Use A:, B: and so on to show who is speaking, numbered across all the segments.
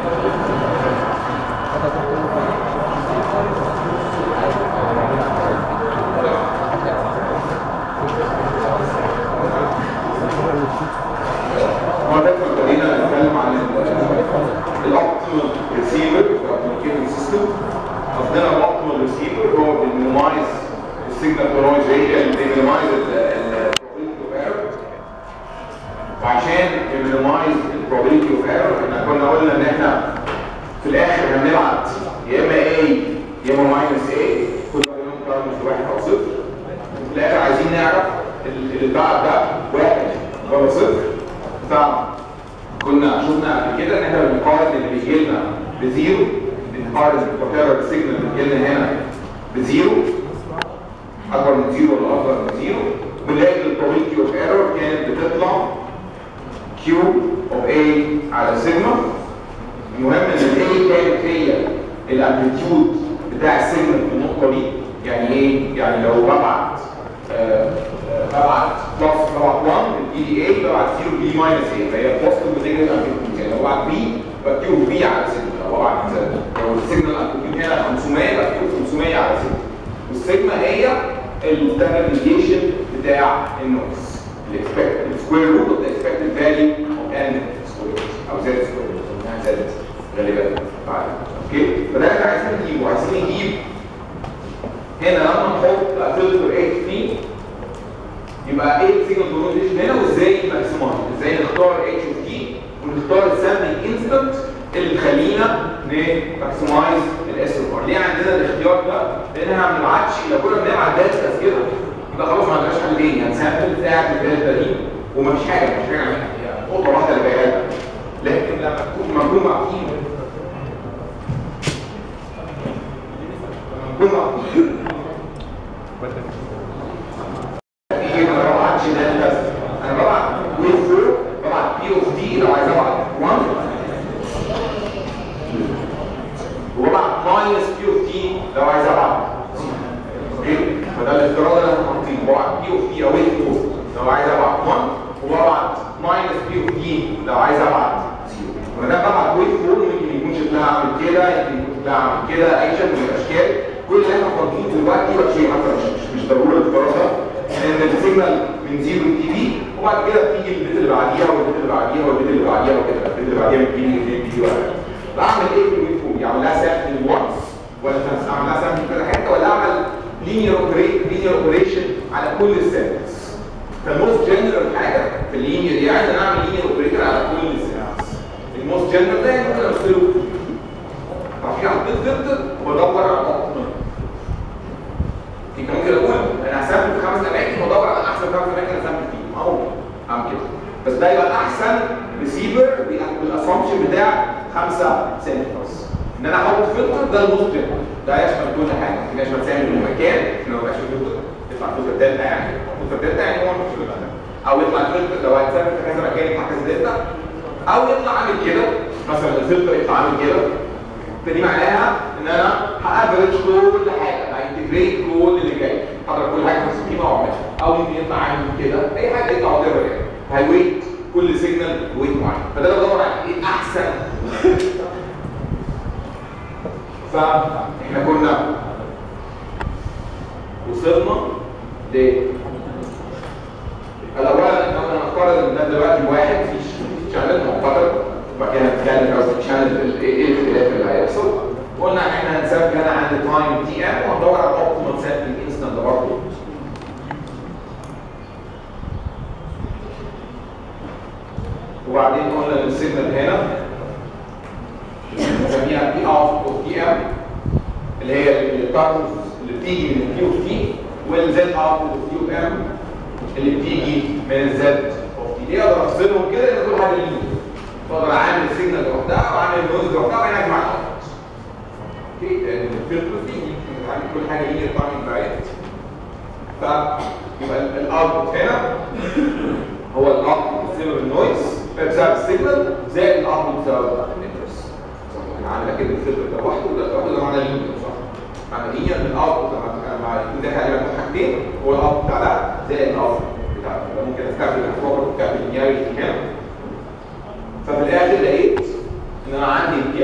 A: ففي الاخر لقيت ان انا عندي البي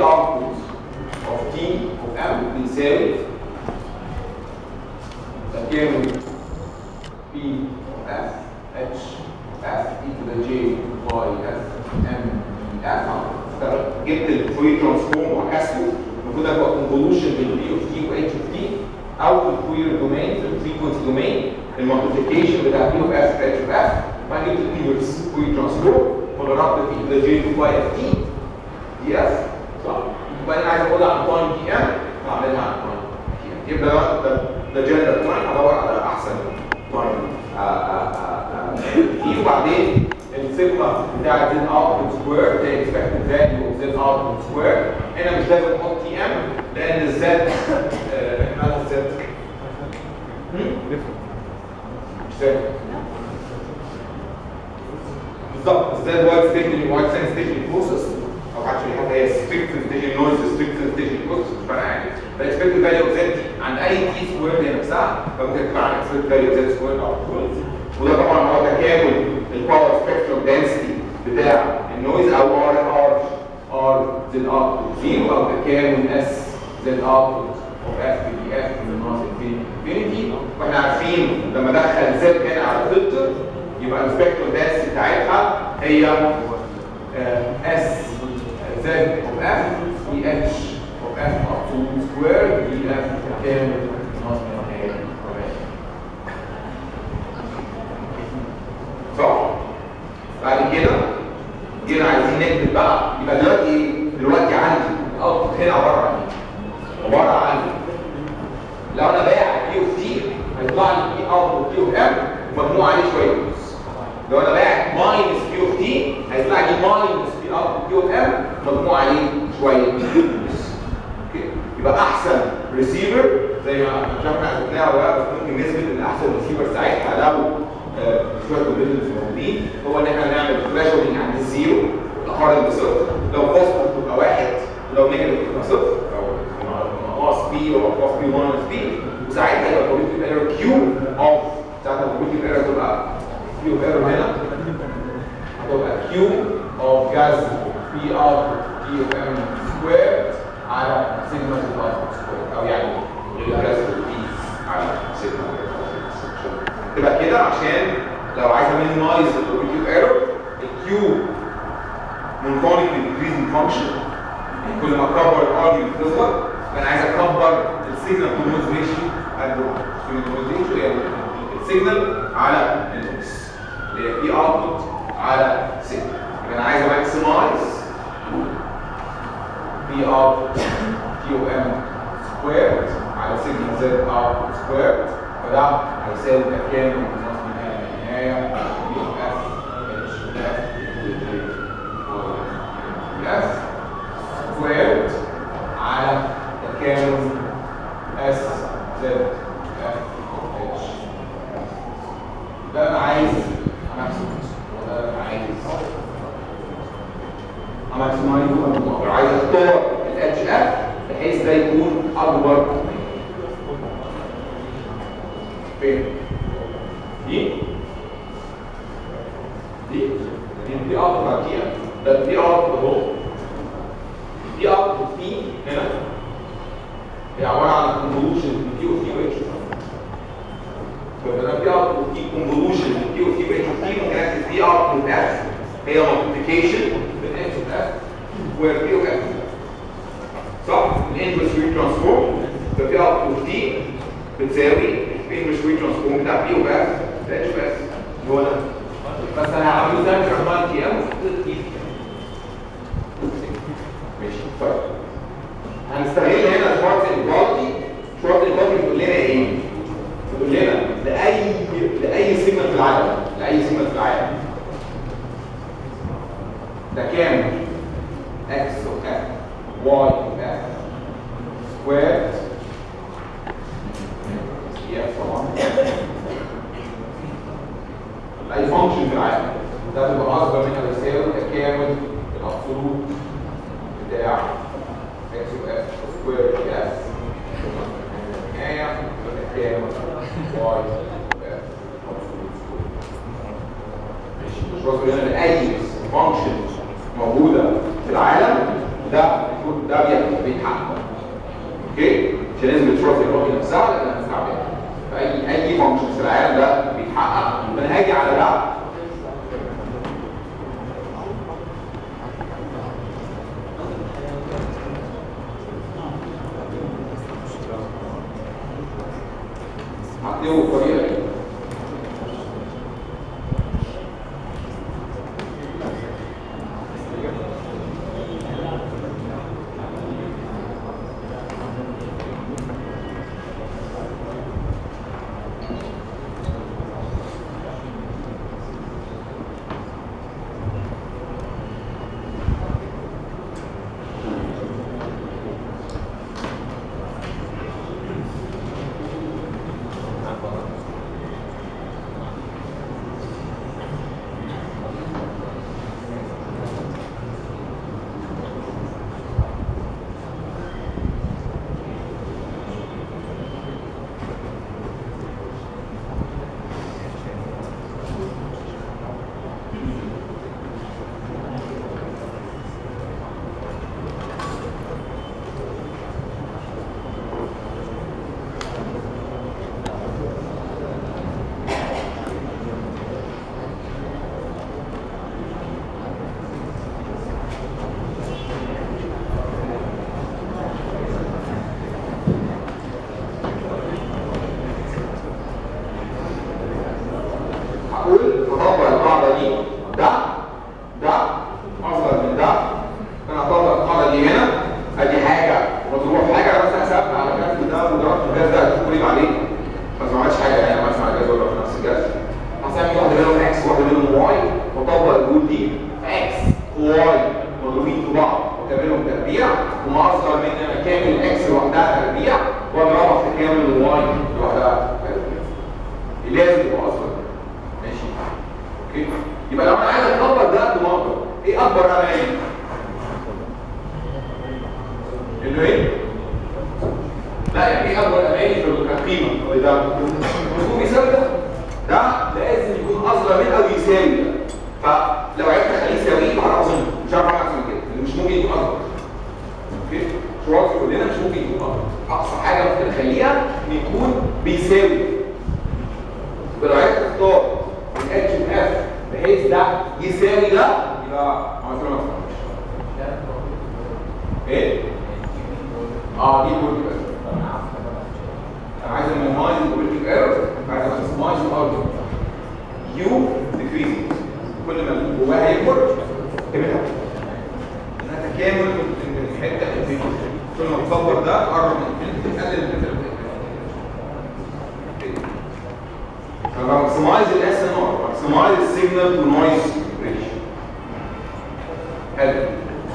A: جبت الفوير ترانسفورم وعكسته، المفروض ابقى كونفولوشن بين بي اوف تي واتش اوف تي، او في الفوير دومين في الفريكونسي دومين المالتيبيكيشن بتاع بي اوف اف في اتش اوف اف، بعد جبت الانفرس فوير ترانسفورم وضربت في ايكويجين باي اف تي دي اف صح؟ وبعدين عايز اقولها عن تايم دي ام هعملها عن تايم دي ام. يبقى ده جنرال تايم، هدور على احسن تايم دي. وبعدين السيجما بتاعت زد اوتبوت سكوير ده اكسبكتد فاليو اوف زد اوتبوت سكوير. هنا مش لازم احط تي ام لان الزد مالها الزد؟ مش فاهم بالظبط. الزد وايد ستيشن وايد سنسيتيفيتي بروسيس او اكشلي حتى هي ستريكت سنسيتيفيتي نويز ستريكت سنسيتيفيتي بروسيس مش فارقه يعني. فالاكسبكتد فاليو اوف زد عند اي تي سكوير هي نفسها فممكن تطلع عن اكسبكتد فاليو اوف زد سكوير او وده طبعا هو تكامل الباور سبيكتروم دنسيتي بتاع النويز او ار زد اوتبوت زيرو او تكامل اس زد اوتبوت اوف اف دي اف من ناقص انفينيتي. واحنا عارفين لما ادخل زد هنا على فلتر يبقى السبيكتروم دنسيتي بتاعتها هي اس زد اوف اف دي اتش اوف اف اوتبوت سكوير دي اف تكامل ناقص صح؟ بعد كده جينا عايزين نكتب بقى يبقى دلوقتي ايه؟ دلوقتي عندي الاوتبوت هنا عباره عن ايه؟ عباره عن لو انا بايع بي اوف تي هيطلع لي بي اوتبوت بي اوف ام ومجموع عليه شويه فلوس. لو انا بايع ماينس بي اوف تي هيطلع لي ماينس بي اوتبوت بي اوف ام مجموع عليه شويه فلوس. اوكي يبقى احسن ريسيفر زي ما شفنا عرفناها ولا بس ممكن نثبت ان احسن ريسيفر ساعتها لو شويه كومبيتنس موجودين هو ان احنا نعمل ثريشولدنج عند الزيرو نقارن بصفر، لو بوزيتيف تبقى واحد ولو نيجاتيف تبقى صفر او ناقص بي او بلس بي ماينس بي، وساعتها يبقى البروبابيلتي ايرور كيو اوف ساعتها البروبابيلتي ايرور تبقى كيو ايرور هنا هتبقى كيو اوف جاز بي اوف بي اوف ام سكوير على سيجما زد اوف سكوير او يعني جاز بي على سيجما تبقى كده عشان لو عايز امينيمايز البروبابيلتي ايرور الكيو مونوتونيك انكريزنج فانكشن كل ما اكبر الارجيو بتصغر فانا عايز اكبر السيجنال تو نويز ريشيو هي السيجنال على النويز اللي هي بي اوتبوت على سيجنال. يبقى انا عايز اماكسمايز بي اوتبوت كيو ام سكويرد على سيجنال زد اوتبوت سكويرد فده هيساوي تكامل نصف النهايه بي اوف اف اتش اف سكويرد على تكامل اس زد اف اتش. ده انا عايز وده انا عايز اماكسمايز الموضوع، عايز اختار الاتش اف بحيث ده يكون اكبر فين؟ دي اوت دي ده دي اوت اهو دي اوت دي هنا هي عباره عن كونفولوشن دي او تي واتش فده دي اوت دي كونفولوشن دي او تي واتش ممكن اكتب دي اوت من اف هي مالتيبيكيشن من اتش اوف اف وير دي اوف اف صح؟ الانفرس فوير ترانسفورم فدي اوت دي بتساوي الانفرس فوير ترانسفورم بتاع بي اوف اف اتش اوف اف هو ده. بس انا هعمله زي كمان تي ام ماشي طيب هنستغل هنا شورت ايكواليتي. شورت ايكواليتي بتقول لنا ايه؟ بتقول لنا لاي سيجنال في العالم ده كام؟ اكس اوف اف واي اوف اف سكويرد اف طبعا اي فانكشن في العالم ده بيبقى اصغر من او يساوي تكامل الابسولوت بتاع اكس اوف اف سكوير دي اف نهايه تكامل واي اوف اف ابسولوت سكوير. ماشي مش واصل هنا لاي فانكشن موجوده في العالم ده بيتحقق. اوكي مش لازم تشوف الراجل نفسها لان هنستعملها اي فانكشن في العالم ده بيتحقق. فانا هاجي على ده وطبق الرول دي اكس وواي مضروبين في بعض وكاملهم تربيع وما اصغر من كامل الاكس لوحدها تربيع واضربها في كامل الواي لوحدها تربيع. لازم يبقى اصغر. ماشي. اوكي. يبقى لو انا عايز اطبق ده بمقدر ايه اكبر اماني؟ انه ايه؟ لا يعني ايه اكبر اماني في القيمه؟ هو ده يكون بيساوي ده لازم يكون اصغر من او يساوي ده. فلو عرفت اخليه يساوي فانا اظن مش عارف اعمل احسن من كده لانه مش ممكن يكون اكبر. اوكي؟ شروط كلنا مش ممكن يكون اكبر. اقصى حاجه ممكن اخليها ان يكون بيساوي. ولو عرفت اختار الاتش اف بحيث ده يساوي ده يبقى عملت له مفهوم. ايه؟ دي بولتيك ايرور. انا عايز امينايز البولتيك ايرور، عايز امينايز الاوتبوت. يو ديكريز كل ما جواها يكبر تبقى انها تكامل من الحته اللي كل ما تصور ده تقرب من تقلل الفكره. انا بماكسمايز الاس ان ار، بماكسمايز السيجنال تو نويز ريشيو. حلو.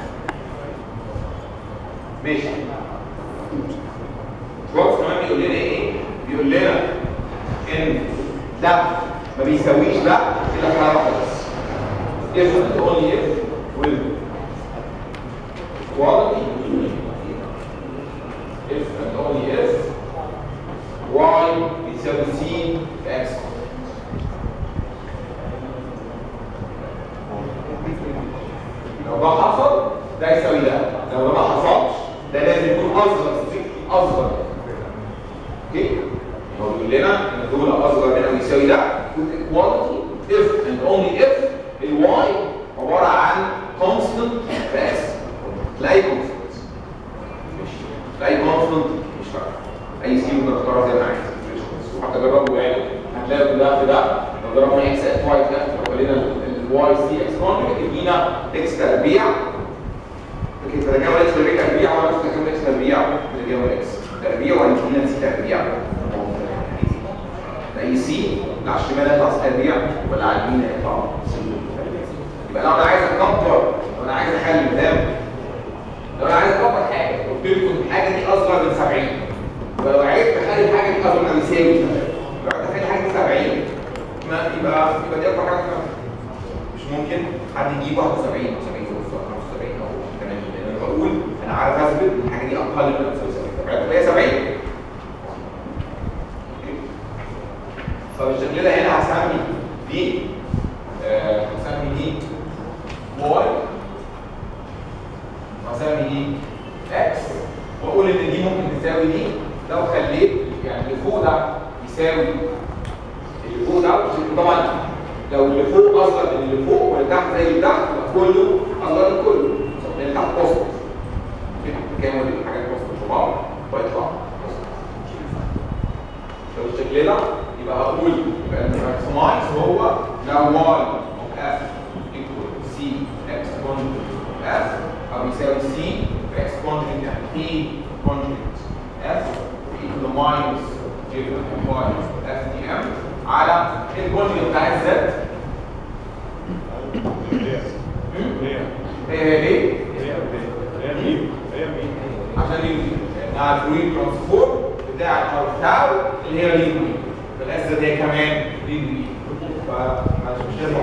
A: ماشي. شوف كمان بيقول لنا ايه؟ بيقول لنا ان ده ما بيساويش ده الا في حاله واحده بس. if and only if will quality if and only if y بيساوي c في x. لو ده حصل ده يساوي ده، لو ده ما حصلش ده لازم يكون اصغر. اوكي؟ هو بيقول لنا ان دول اصغر من او يساوي ده with equality if and only if الواي عباره عن constant في x. لا constant مش لا constant مش فارقه. اي سي ممكن تختارها زي ما عايز. وحتى جربوا يعني هتلاقوا ده في ده لو ضربنا اكس ات واي ده لو قلنا الواي سي اكس كونجكت يدينا اكس تربيع. لكن ترجمه اكس تربيع ولا ترجمه اكس تربيع ترجمه اكس تربيع ولا يدينا سي تربيع. اي سي اللي على الشمال هيطلع سي تربيع ولا على اليمين هيطلع سي تربيع. يبقى لو انا عايز اكبر، لو انا عايز اخلي ده، لو انا عايز اكبر حاجه قلت لكم الحاجه دي اصغر من 70 ولو عرفت اخلي الحاجه دي اصغر من يساوي 70 لو عرفت اخلي الحاجه دي 70 ما يبقى دي اكبر حاجه مش ممكن حد يجيب 71 او 70 او 75 او 80 لان انا بقول انا عارف اثبت الحاجه دي اقل من 70 عرفت هي 70 فبالشكل ده هنا هسمي دي واي وهسمي دي اكس واقول ان دي ممكن تساوي دي لو خليت يعني اللي فوق ده يساوي اللي فوق ده. طبعا لو اللي فوق اصغر من اللي فوق واللي تحت زي اللي تحت يبقى كله اصغر من كله لان تحت بوزيتيف. تكامل الحاجات بوزيتيف في بعض ويطلع لو بالشكل ده يبقى هقول يبقى الماكسمايز هو لو y of f equal c x conjugate of f او يساوي c في x conjugate يعني p conjugate f equal to minus j y of f dm على الكونجugate بتاع z. هي ليه؟ هي مين؟ عشان يجي مع الفورير ترانسفورم بتاع الحرف تاو اللي هي ريد مين. فالاس ده كمان ريد مين. فمش لازم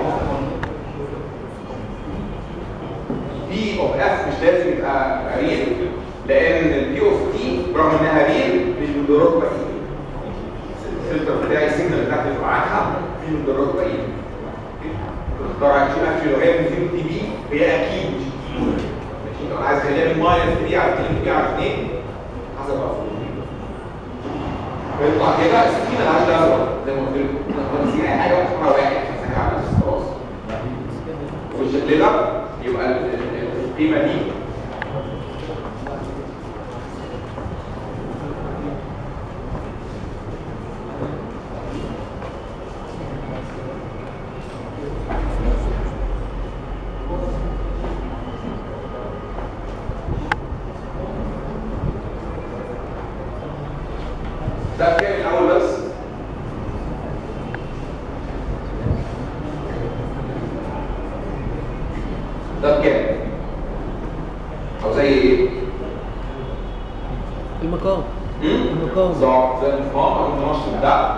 A: بي اوف اف مش لازم يبقى ريل لان البي اوف تي برغم انها ريل مش بالضروره بعيد. الفلتر بتاعي السيجنال بتاعتي يبقى عنها مش بالضروره بعيد. تختار عشان اكشلي لو هي من 0 تي بي هي اكيد مش ماشي. لو انا عايز اخليها من ماينس 3 على 2 3 على 2 حسب بقى فيطلع كده السكينه اللي عايز ازرق زي ما قلت لكم نسينا اي حاجه واحد مسكها على خلاص. وبالشكل ده يبقى القيمه دي ده كام الاول بس زي ايه؟
B: المقام.
A: بالظبط زي المقام او النشط ده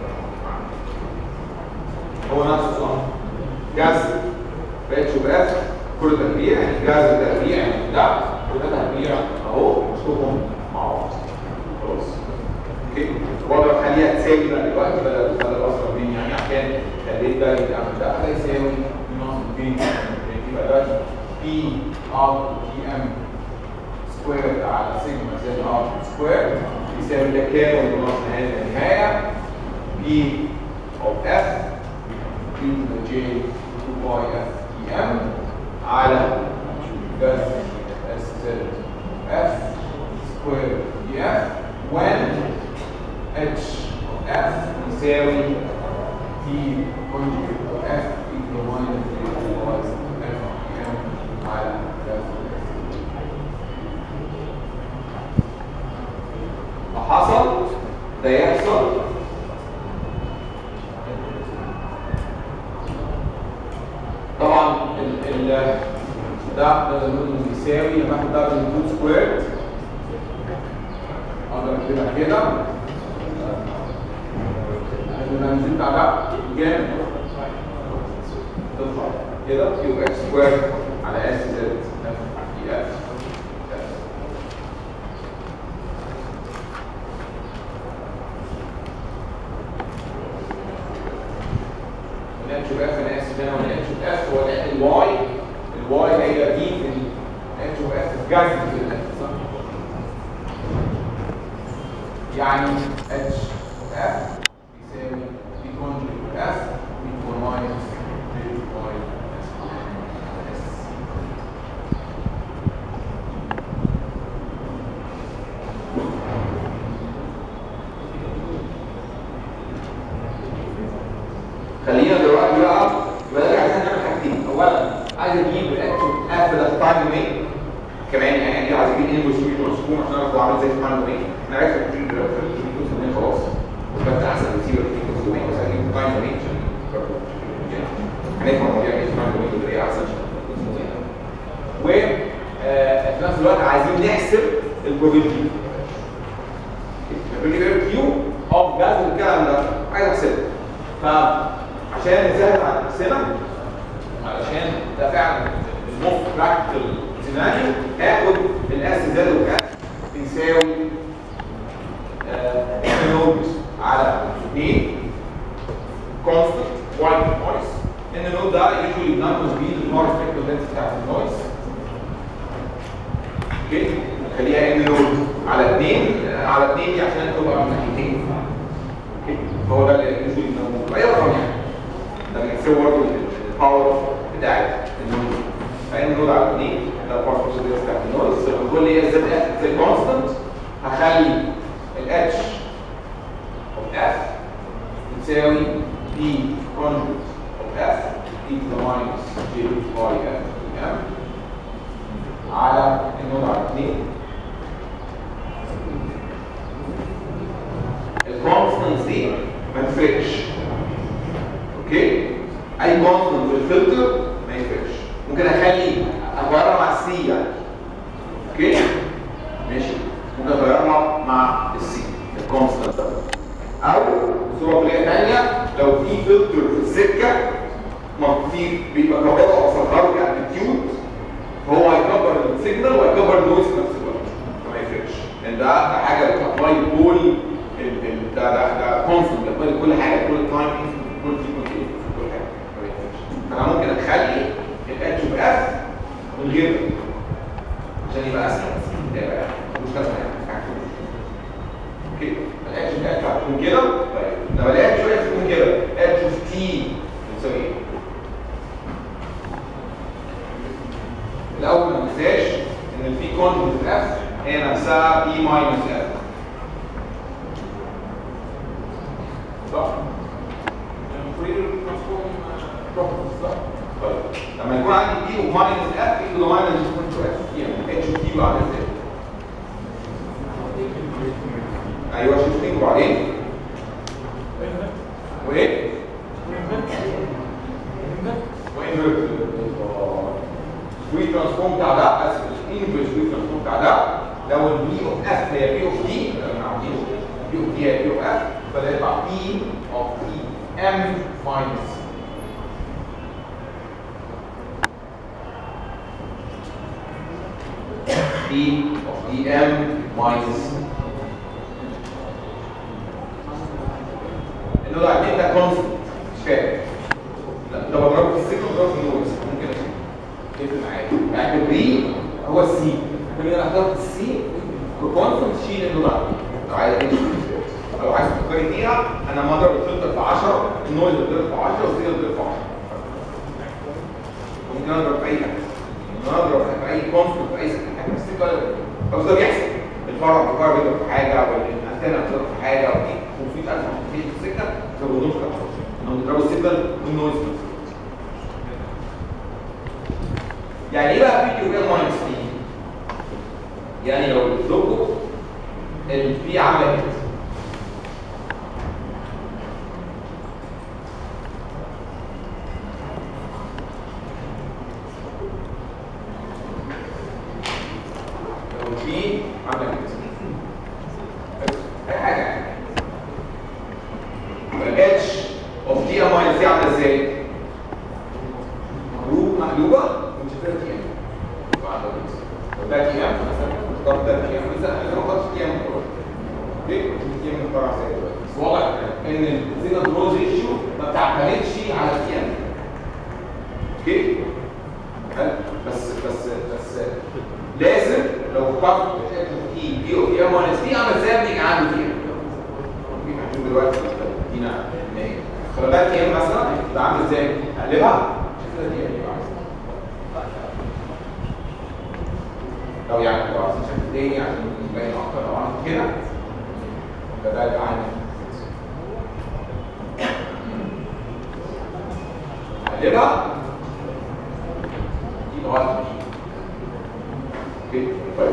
A: هو نفسه صح؟ جذر اتش اوف اف كل تربيع يعني جذر تربيع يعني ده وده تربيع اهو مشطوبهم مع بعض. خلاص. اوكي؟ واقدر اخليها تساوي بقى دلوقتي بدل اصلا بين يعني عشان خليت ده يبقى ده يساوي ناقص بين يبقى دلوقتي بي ار تي ام سكوير على سيجما زائد ار سكوير يساوي ده كام وناقص نهايه النهايه بي اوف اف بي تو جي 2 باي اف تي ام على جذر اس زائد اف سكوير دي اف when h of f يساوي t conjugate of f equal minus 3 باي f تي ام على جذر حصل ده يحصل طبعا ده بيساوي لما اخد ده بالروت سكوير اقدر اكتبها كده الرمز بتاع ده جامد تطلع كده كيو اكس سكوير على اس زد اف دي اف اتش اوف اف انا اسف هنا ولا اتش اوف اف هو الواي هي دي في اتش اوف اف جذر في الاف صح؟ يعني اتش اوف اف يساوي دي كونجوجيت اف equal minus 3 باي اس. خلينا دلوقتي بقى نرجع عشان نعمل حاجتين. اولا عايز اجيب الاتش اوف اف ده تايم دومين كمان يعني عايز اجيب انفرس ترانسفورم عشان اعرف اعمل زي التايم دومين. انا عرفت الفكره دلوقتي في الكورس دومين خلاص وكنت احسن بكتير في الكورس دومين بس اجيب تايم دومين عشان هنفهم مواضيع ايه التايم دومين بطريقه احسن عشان الكورس دومين. و في نفس الوقت عايزين نحسب البروبابيلتي كيو اوف جذر الكلام ده عايز احسبه. فعشان نسهل على نفسنا علشان ده فعلا الموست براكتيكال سيناريو هاخد الاس زائد اف بيساوي نود على 2 كونستنت وايت نويز ان النود ده يوجوالي بناخد بيه النويز سبيكترال دنسيتي بتاعت النويز. اوكي خليها ان نود على 2 على 2 دي عشان تبقى من ناحيتين. اوكي هو ده اللي يوجوالي بناخده اي رقم يعني ده بيساوي برضه الباور بتاعت النود فان نود على 2 ده الباور بروسيس بتاعت النويز. بقول لي الزد اف زي كونستنت هخلي الاتش اوف اف تساوي بي كونجوجيت اوف اف equal minus j باي اف ام على النود على 2. الكونستنت دي ما تفرقش. اوكي اي كونستنت في الفلتر ما يفرقش. ممكن اخلي اغيرها مع السي يعني. اوكي ماشي ممكن اغيرها مع السي الكونستنت ده او بصوره طريقه ثانيه لو في فلتر في السكه بيبقى كبره او صغره كامبليتيود فهو هيكبر السيجنال وهيكبر النويز في نفس الوقت فما يفرقش لان ده حاجه بتابلاي كل ده كونستنت بتابلاي كل حاجه كل تايم كل فريكونسي كل حاجه ما يفرقش. فانا ممكن اخلي الاتش اوف اف من غير عشان يبقى اسهل يبقى مش لازم يعني اوكي الاتش اوف اف هتكون كده. طيب لما الاتش اوف اف تكون كده اتش اوف تي بتساوي ايه؟ الاول ما ننساش ان في كونجوجيت اف هي نفسها بي ماينس اف صح؟ طيب لما يكون عندي دي وماينس اف يبقى ماينس اف يعني اتش اوف دي بعد ازاي؟ ايوه شفتين وبعدين وايه؟ وانفرت الفري ترانسفورم بتاع ده اسف الانفرس ريفرنس بتاع ده لو البي اوف اف هي بي اوف دي لما عاملين بي اوف دي هي بي اوف اف فده يبقى بي اوف دي ام ماينس بي اوف دي ام ماينس انه ده عندنا ده كونسبت مش فاهم لا لو بضربه في السيجنال بضربه في النويز ممكن تفرق معايا يعني الري هو السي كل ما اخترت السي كونسبت شيل انه ده لو عايز لو عايز تفكري فيها انا ما اضرب الفلتر في 10 النويز بيضرب في 10 والسيجنال بيضرب في 10 ممكن اضرب في اي حاجه ممكن اضرب في اي كونسبت في اي حاجه بس بس ده بيحصل الفرع بيضرب في حاجه والانتنه بتضرب في حاجه ودي 500000 محطوطين في السكه فبيضربوا في انهم بيضربوا السيجنال والنويز يعني ايه بقى بي كيو ال ماينس دي؟ يعني لو اللوجو البي عامله كده لو البي عامله كده اي حاجه الاتش اوف دي ام ماينس دي عامله ازاي؟ مقلوبه ومشتركه تي ام ده تي ام مثلا اختار ده تي ام مثلا انا اختار تي ام اوكي تي ام اختار ازاي دلوقتي واضح ان الزيرو كلوز ريشيو ما بتعتمدش على التي ام اوكي بس لازم لو اخترت تي بي او تي ام ماينس دي اعمل زي ابنك عنده تي ام اوكي دلوقتي ادينا خلي بالك تي ام مثلا يبقى عامل ازاي اقلبها شوف دي ام لو يعني لو عايزين شكل تاني عشان يبين اكتر لو عملت كده فده يبقى عامل اقلبها دي لغايه اوكي طيب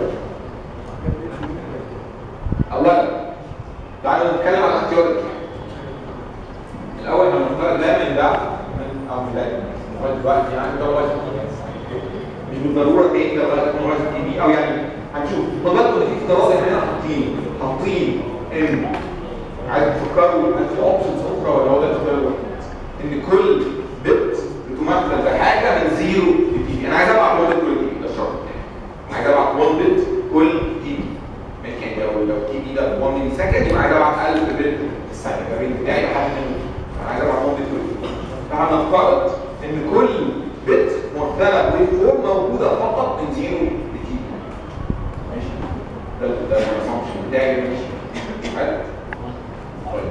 A: اولا تعالوا نتكلم عن اختيار الكلام الاول هنختار ده من ده من او من ده لغايه دلوقتي يعني ده لغايه مش بالضروره ايه ده ولا تكون رايح تي بي او يعني هنشوف فضلت ان في افتراض احنا حاطين ان عايز تفكروا ان في اوبشنز اخرى ولا هو ده الاختيار الوحيد ان كل بت بتمثل بحاجه من 0 لتي بي انا عايز ابعت 1 بت كل تي بي ده الشرط بتاعي انا عايز ابعت 1 بت كل تي بي ممكن لو تي بي ده 1 ملي سكند يبقى عايز ابعت 1000 بت في الثانيه الرينج بتاعي لحد انا عايز ابعت 1 بت كل تي بي فهنفترض ان كل بت مرتبط ويف موجوده فقط من 0 لتي بي ماشي ده الاسامبشن بتاعي ماشي حلو طيب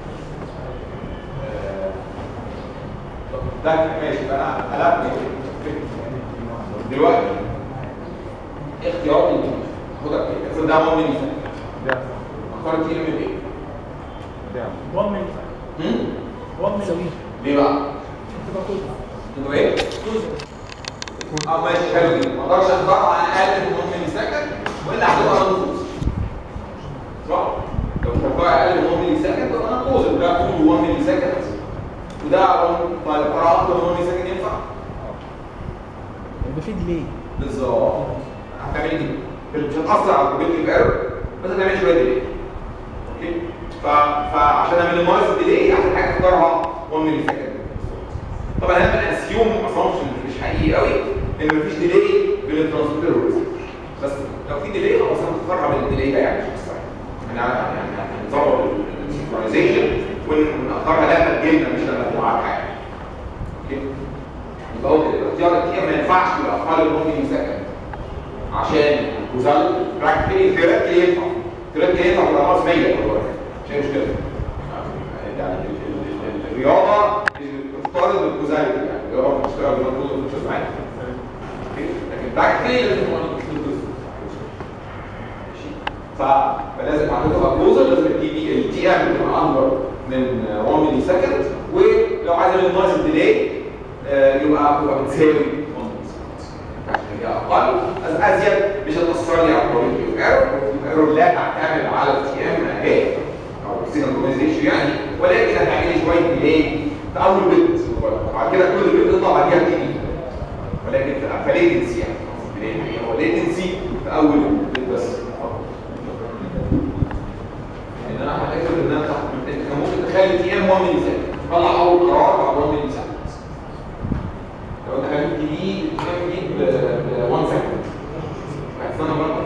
A: ده ماشي يبقى انا قلبت دلوقتي اختيار لي خدك ايه افرض ده 1 ملي ده اختار تي ام ايه ده
B: 1 ملي 1 ملي
A: ليه بقى
B: تبقى كل
A: انه ايه ماشي حلو جدا ما اقدرش اختار على اقل من 1 ملي سكند والا هتبقى منقوص صح لو اختار اقل من 1 ملي سكند يبقى منقوص ده طول 1 ملي سكند وده طيب قراءه اكتر من 1 ملي سكند ينفع
B: يبقى في ديلي
A: بالظبط هتعمل دي مش هتاثر على البروبابيلتي ايرور بس هتعمل شويه ديلي اوكي فعشان اعمل مايز ديلي احسن حاجه اختارها 1 ملي سكند طبعا انا بنسيوم اسامبشن مش حقيقي قوي ان مفيش ديلي بين الترانسميتر والريسيفر بس لو في ديلي خلاص هنختارها بالديلي ده يعني مش مستحيل هنظبط السينكرونايزيشن ونختارها لما تجيلنا مش لما تبقى على حاجه اوكي يبقى هو الاختيار التي ما ينفعش يبقى اقل من 1 ملي سكند عشان الكوزال براكتيكلي ثيوريتيكلي ينفع يبقى ناقص 100 مش مشكله يعني الرياضه بتفترض الكوزاليتي يعني الرياضه بتشتغل بالمنطوق مش معاك لكن براكتيكلي لازم تبقى فلازم عشان تبقى كوزال لازم التي ام تبقى اكبر من 1 ملي سكند ولو عايز ناقص الديلي يبقى بتساوي 1 ملي سكند عشان هي اقل ازيد مش هتاثر لي على البروبابيلتي اوف ايرور لا تعتمد على التي ام اهي او سينكرونايزيشن يعني ولكن هتعملي شويه ديلي في اول بت وبعد كده كل بت تطلع بعديها تي بي ولكن في ليتنسي يعني يعني هو ليتنسي في اول بت بس. ان انا هتاكد ان انا انت ممكن تخلي تي ام 1 ملي ثانيه طلع اول قرار بعد 1 ملي ثانيه. لو انت خليت دي ب 1 سكند هتستنى برضه.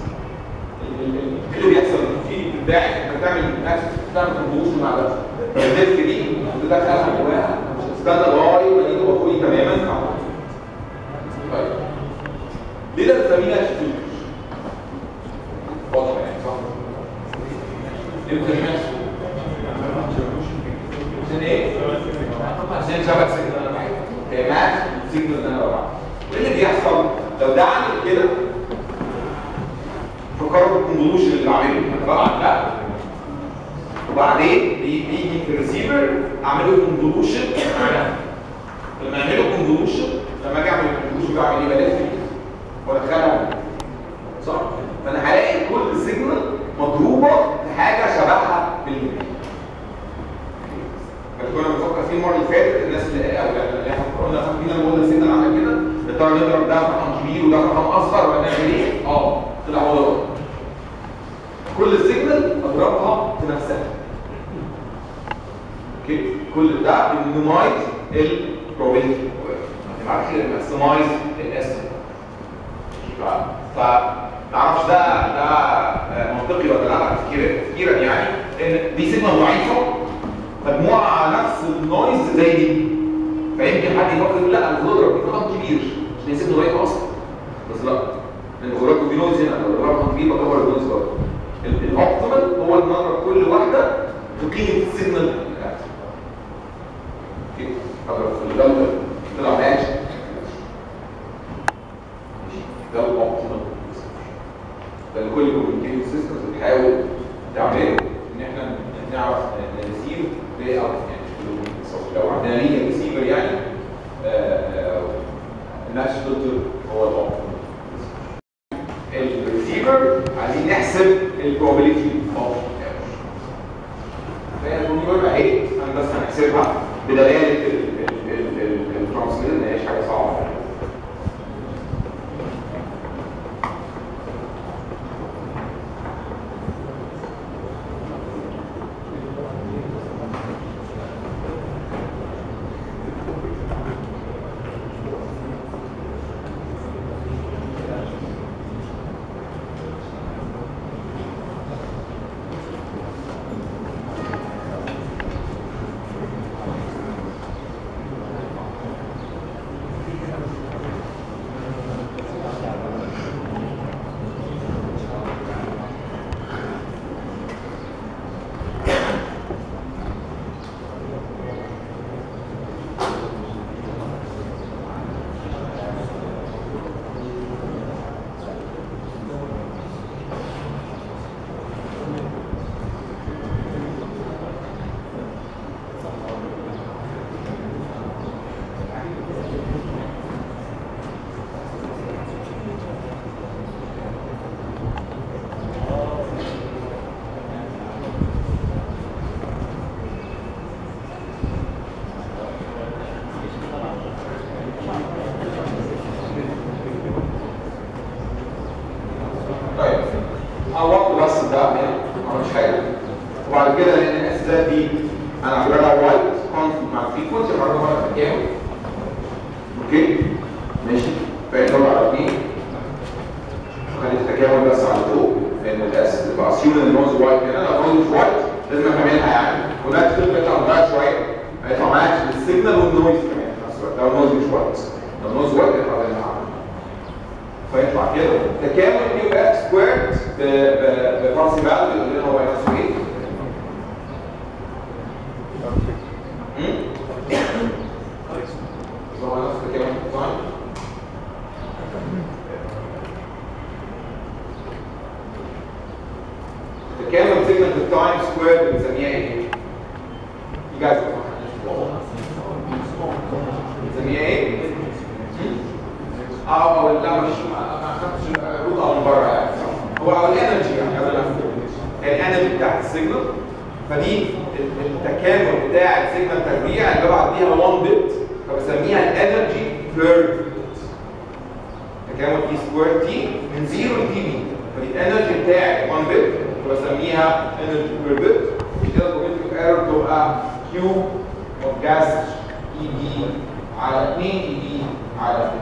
A: اللي بيحصل في بتاعك انت بتعمل كومبوزيشن مع ده الديسك دي بتدخلها جواها مش هتستنى لغايه ما يجي فولي تماما. طيب ليه ده بنسميها شتوت؟ واضحه يعني صح؟ ليه بنسميها شتوت؟ عشان ايه؟ عشان شبك سيجنال انا بعيد هي ماتش سيجنال انا ببعت. وايه اللي بيحصل؟ لو ده عامل كده فكروا الكونفولوشن اللي عامله طبعا لا. وبعدين بيجي في الريسيفر اعمل له كونفولوشن. لما اعمل له كونفولوشن لما اجي اعمل الكونفولوشن بعمل ايه؟ بلف وادخلها صح؟ فانا هلاقي كل سيجنال مضروبه في حاجه شبهها بالملي. كنا بنفكر فيه المره اللي فاتت الناس اللي احنا قلنا فاكرين لما قلنا السيجنال عمل كده نضطر نضرب ده رقم كبير وده رقم اصغر ولا نعمل ايه؟ طلع هو ده. كل سيجنال اضربها في نفسها. اوكي كل ده بنمايز البروبابيلتي ما نعرفش ماكسمايز الاس. فمعرفش ده منطقي ولا لا تفكيرا يعني ان دي سيجنال ضعيفه مجموعه على نفس النويز زي دي. فيمكن حد يفكر يقول لا انا بضرب في رقم كبير عشان هي سيجنال ضعيفه اصلا. بس لا لان بضرب في نويز هنا لو رقم كبير بكبر النويز برضه. الاوبتيمال هو ان نضرب كل واحده في قيمه السيجنال بتاعتها. اوكي اضرب في الدلتا طلع ماتش ده الاوبتيمال. ده كل كوميونيكيشن سيستمز بتحاول تعمله ان احنا نعرف نسيب باي اوت يعني لو عندنا لينير ريسيفر يعني الناتش فلتر هو الاوبتيمال. الريسيفر عايزين نحسب البروبابيلتي اوف فهي البروبابيلتي اهي انا بس هنحسبها بدلاله الترانسميتر ما هيش حاجه صعبه. تكامل تي سكوير تي من 0 لتي بي. فدي الانرجي بتاعت 1 بت بسميها انرجي بير بت. كده البروبابيلتي اوف ايرور تبقى كيو اوف جاس اي بي على 2 اي بي على 2.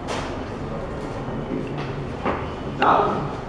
A: نعم؟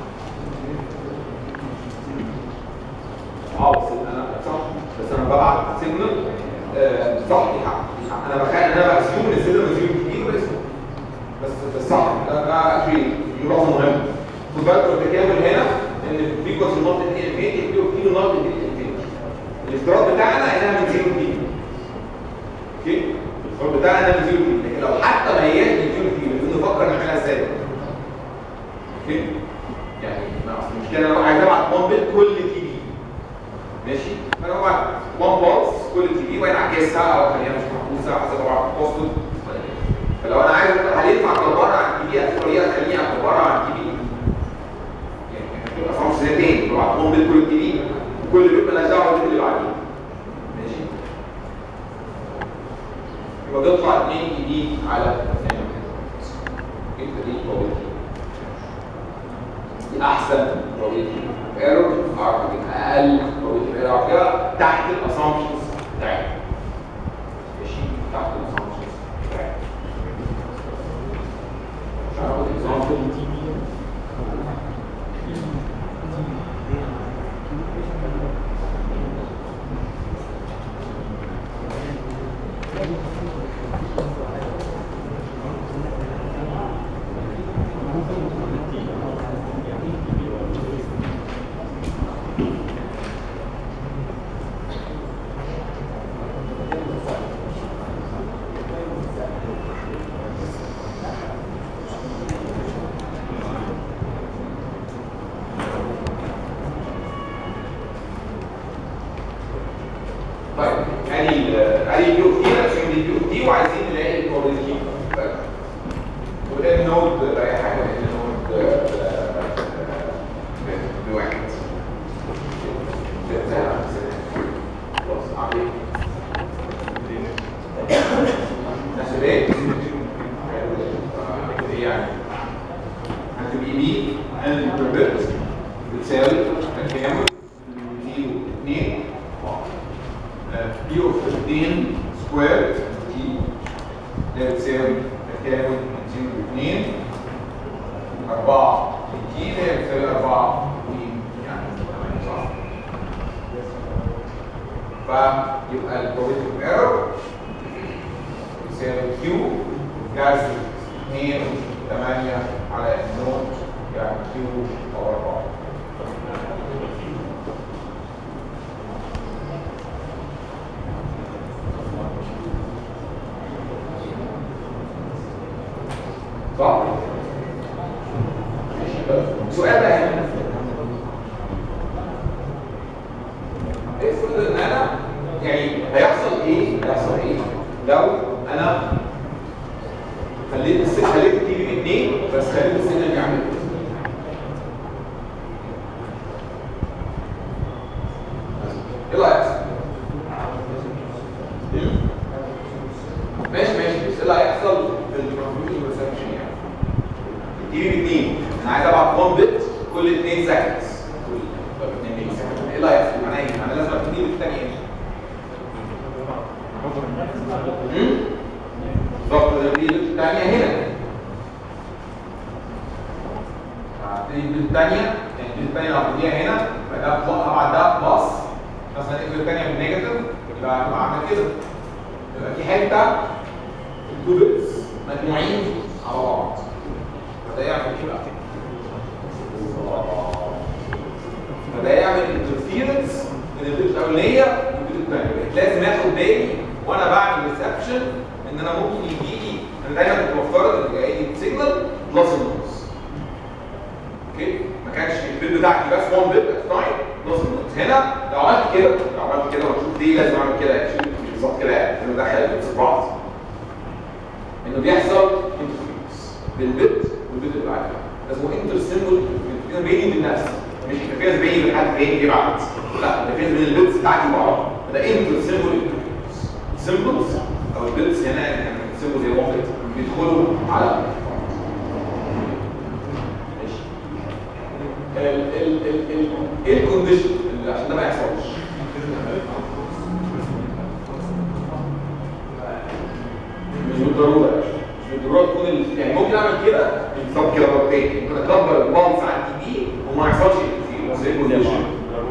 A: بس انا صح، بس انا ببعت سيجنال صح. دي حق انا بخيل ان انا بسيوم ان السيجنال زيرو كبير واسمه بس صح. ده اكشلي رقم مهم. خد بالك التكامل هنا ان الفريكونسي النقط دي انفينيتي كيلو نقط دي انفينيتي. الافتراض بتاعنا انها من 0 ل اوكي؟ الافتراض بتاعنا انها من 0 ل لكن لو حتى ما هياش من 0 ل بدنا نفكر نعملها ازاي. اوكي؟ يعني مش كده انا عايز ابعت 1 بت كل تي بي ماشي؟ فانا ببعت 1 بولس كل تي بي وانعكسها او اخليها مش محبوسه حسب ابعت بوستد. فلو انا عايز هينفع عباره عن تي بي طريقه اخليها عباره عن تي بي يعني هتبقى فانكشنتين ببعت 1 بت كل تي بي وكل بت مالهاش دعوه بالبت اللي بعديه ماشي؟ يبقى تطلع 2 تي بي على دي احسن probability ايرور اعرف اقل probability ايرور كده تحت الاسامبشنز بتاعتنا ماشي تحت الاسامبشنز بتاعتنا. مش هاخد اكزامبل تي بي ايه الكونديشن اللي عشان ده ما يحصلش؟ مش بالضروره مش بالضروره تكون يعني ممكن اعمل كده بالظبط كده مرتين، ممكن اكبر البالز على التي بي وما يحصلش الكونديشن.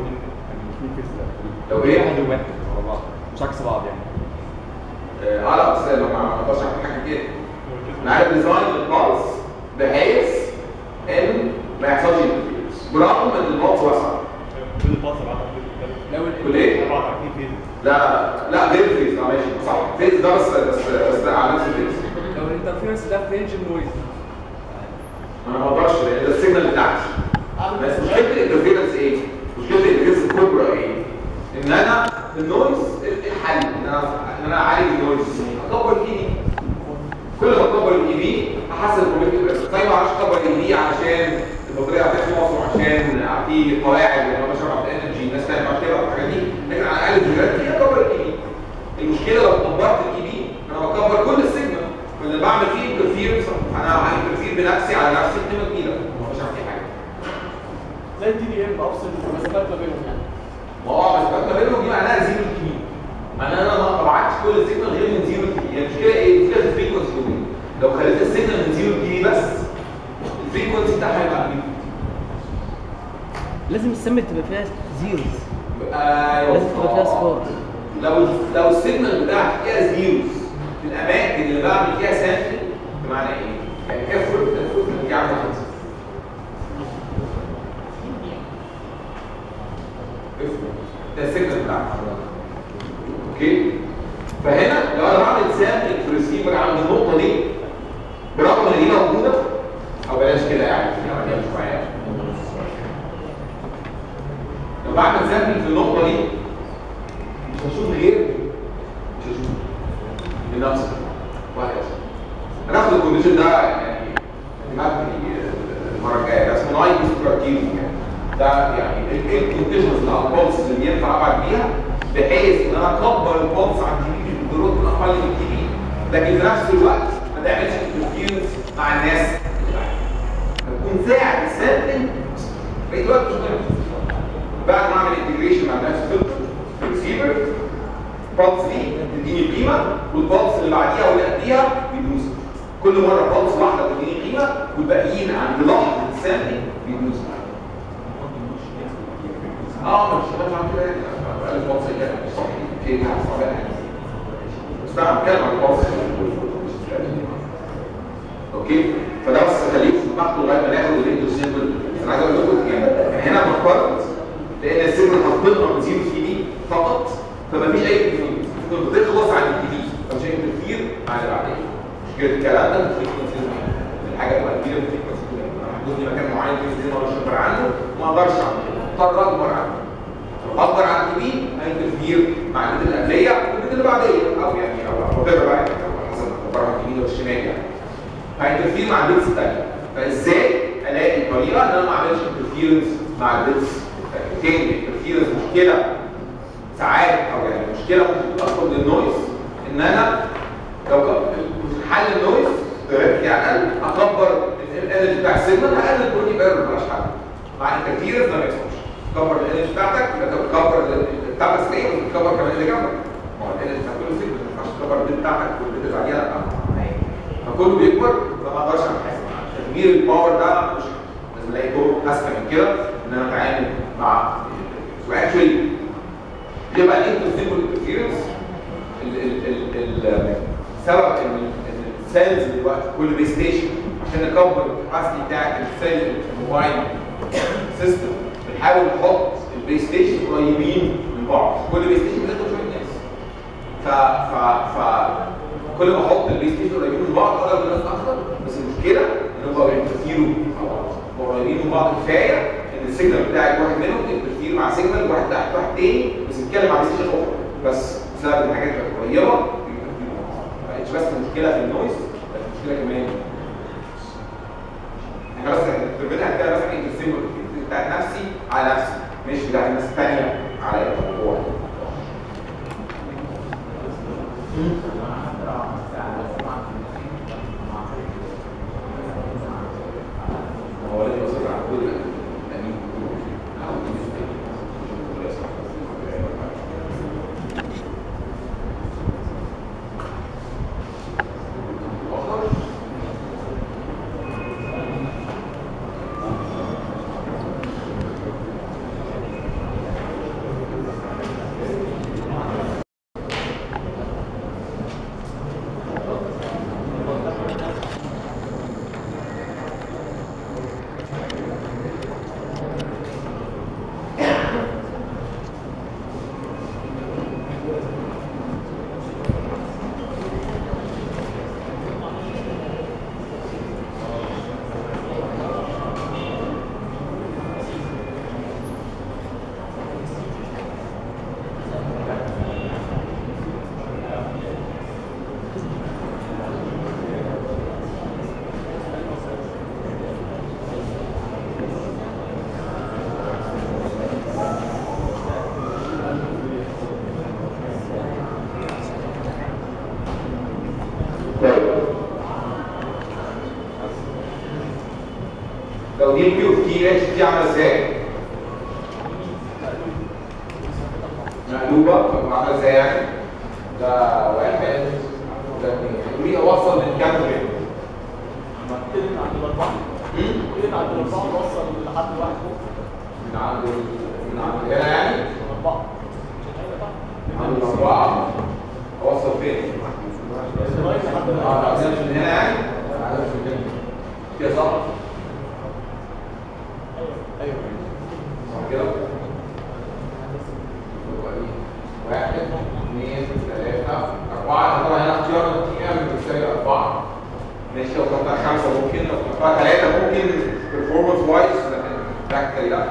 A: لو ايه؟
C: واحد وواحد ورا بعض مش عكس بعض يعني.
A: لا بس لو ما اقدرش اعمل حاجه كده انا عارف ديزاين البالز بحيث ان ما يحصلش الكونديشن برغم ان البالز واسعه.
B: كل الباص بعد
A: لو ايه؟ لا غير فيز ماشي صح فيز ده بس ده على نفس الفيز.
D: لو الانترفيرنس ده في رينج النويز
A: انا ما اقدرش لان ده السيجنال بتاعتي. بس مشكله الانترفيرنس ايه؟ مشكله الانترفيرنس الكبرى ايه؟ ان انا النويز الحل ان انا اعالج النويز اكبر الاي بي. كل ما اكبر الاي بي هحسن البروبابيلتي بس. طيب ما اعرفش اكبر الاي بي علشان البطاريه هتخلص وعشان في قواعد اللي هو بشرح في انرجي الناس فاهمه مش كده والحاجات دي، لكن على الاقل دلوقتي اكبر الاي بي. المشكله لو كبرت الاي بي انا بكبر كل السيجنال واللي بعمل فيه انترفيرنس انا هانترفير بنفسي على نفسي قيمه جديده مش عارف حاجه.
B: زي التي دي ام افصل المسافات ما بينهم يعني.
A: ما هو المسافات ما بينهم دي معناها زيرو كي. معناها انا ما ببعتش كل السيجنال غير من زيرو كي. يعني المشكله ايه؟ المشكله في الفريكونسي دومين. لو خليت السيجنال من زيرو كي بس الفريكونسي بتاعها هيبقى كبير.
E: لازم السم تبقى فيها زيروز.
A: ايوه
E: لازم تبقى فيها صفار.
A: لو السيجنال بتاعتي فيها زيروز في الاماكن اللي بعمل فيها سامبل بمعنى ايه؟ يعني افرض ان دي عامله كده. ده السيجنال بتاعتي. اوكي؟ فهنا لو انا بعمل سامبل في الريسيفر عند النقطه دي برغم ان دي موجوده او بلاش كده يعني مش معايا. لو بعمل سامبل في النقطه دي مش هشوف غير مش هشوف بنفس وهكذا. هناخد الكونديشن ده يعني المره الجايه اسمه نايت كرايتيريا يعني. ده يعني ايه الكونديشنز بتاع البولس اللي ينفع ابعت بيها بحيث ان انا اكبر البولس عن التي بي بالدروت من اقل من التي بي لكن في نفس الوقت ما تعملش انترفيرنس مع الناس تكون ساعد السامبلنج بقيت الوقت مش مهم. بعد ما اعمل انتجريشن مع نفس فلتر ريسيفر البلس دي تديني قيمه والبلس اللي بعديها واللي قبليها بيدوس. كل مره بلس واحده بتديني قيمه والباقيين عند لحظه السامبلنج بيدوس. مش شغال عن كده بقى البلس كده مش صح في حاجه صعبه بس ده بتكلم عن البلس. اوكي فده بس خليك في دماغكم لغايه ما ناخد الانترسيمبل. انا عايز اقول لكم يعني هنا فكرت لان السيجنال حاطينها من 0 تي بي فقط فما فيش اي تفكير. كنت بتخلص عن التي بي فمش هيبقى تفكير مع اللي بعدين. مش كده الكلام ده مش الحاجه تبقى كبيره في الفريكونسي انا محدود لي مكان معين في الزي ما اقدرش اكبر عنه وما اقدرش اعمل كده اضطر اكبر عنه. اكبر عن التي بي هينترفير مع البيت القبليه والبيت اللي بعديه او يعني او غير بقى حسب اكبر عن اليمين والشمال يعني هينترفير مع البيتس الثانيه. فازاي الاقي طريقه ان انا ما اعملش انترفيرنس مع البيتس الثانيه؟ الانترفيرنس مشكله ساعات او يعني مشكله ممكن تاثر للنويز ان انا لو حل النويز درجتي اقل اكبر الانرجي بتاع السيجنال هقلل البروتين ايرور مالهاش حل. مع الانترفيرنس ما بيحصلش. تكبر الانرجي بتاعتك يبقى انت بتكبر التابس ايه وبتكبر كمان اللي جنبك. ما هو الانرجي بتاع كل سيجنال ما ينفعش تكبر البيت بتاعتك والبيت اللي بعديها لا. فكله بيكبر فما اقدرش اعمل حاجه. تدمير الباور ده مش لازم الاقي طرق اذكى من كده ان انا اتعامل مع واكشولي يبقى الانترسيمبل انترفيرنس سبب ان السيلز دلوقتي كل بلاي ستيشن عشان نكبر الكاباسيتي بتاعت السيل الموبايل سيستم بنحاول نحط البلاي ستيشن قريبين من بعض. كل بلاي ستيشن بياخد شويه ناس كل ما احط البلاي ستيشن قريبين من بعض اقرب الناس اكتر. بس المشكله ان هم بينترفيروا قريبين من بعض كفايه ان السيجنال بتاعك واحد منهم ينترفير مع سيجنال واحد تحت واحد تاني بس بنتكلم على ستيشن اخرى بس بسبب الحاجات القريبه ما بقتش بس المشكله في النويز بقت المشكله كمان احنا بس بنعملها كده بس السيمبل بتاعت نفسي على نفسي مش بتاعت الناس الثانيه عليا. هو لازم يوصل على كل الامين لو دي البي اوف تي اتش دي عامله ازاي؟ مقلوبه عامله ازاي يعني؟ ده واحد ده اثنين وليه اوصل من كام غير؟
B: ابتدي من عند الاربعه ابتدي من عند الاربعه ووصل لحد واحد فوق
A: من عند هنا يعني؟
B: اربعه
A: عند الاربعه اوصل فين؟
B: لغايه لحد
A: من هنا يعني؟ كده صح؟
B: ايوه
A: صح كده؟ واحد اثنين ثلاثة أربعة. طبعا هنا اختيار تي ام بتساوي 4 ماشي. لو كنت 5 ممكن، لو كنت 3 ممكن performance وايز، لكن براكتيكالي لا.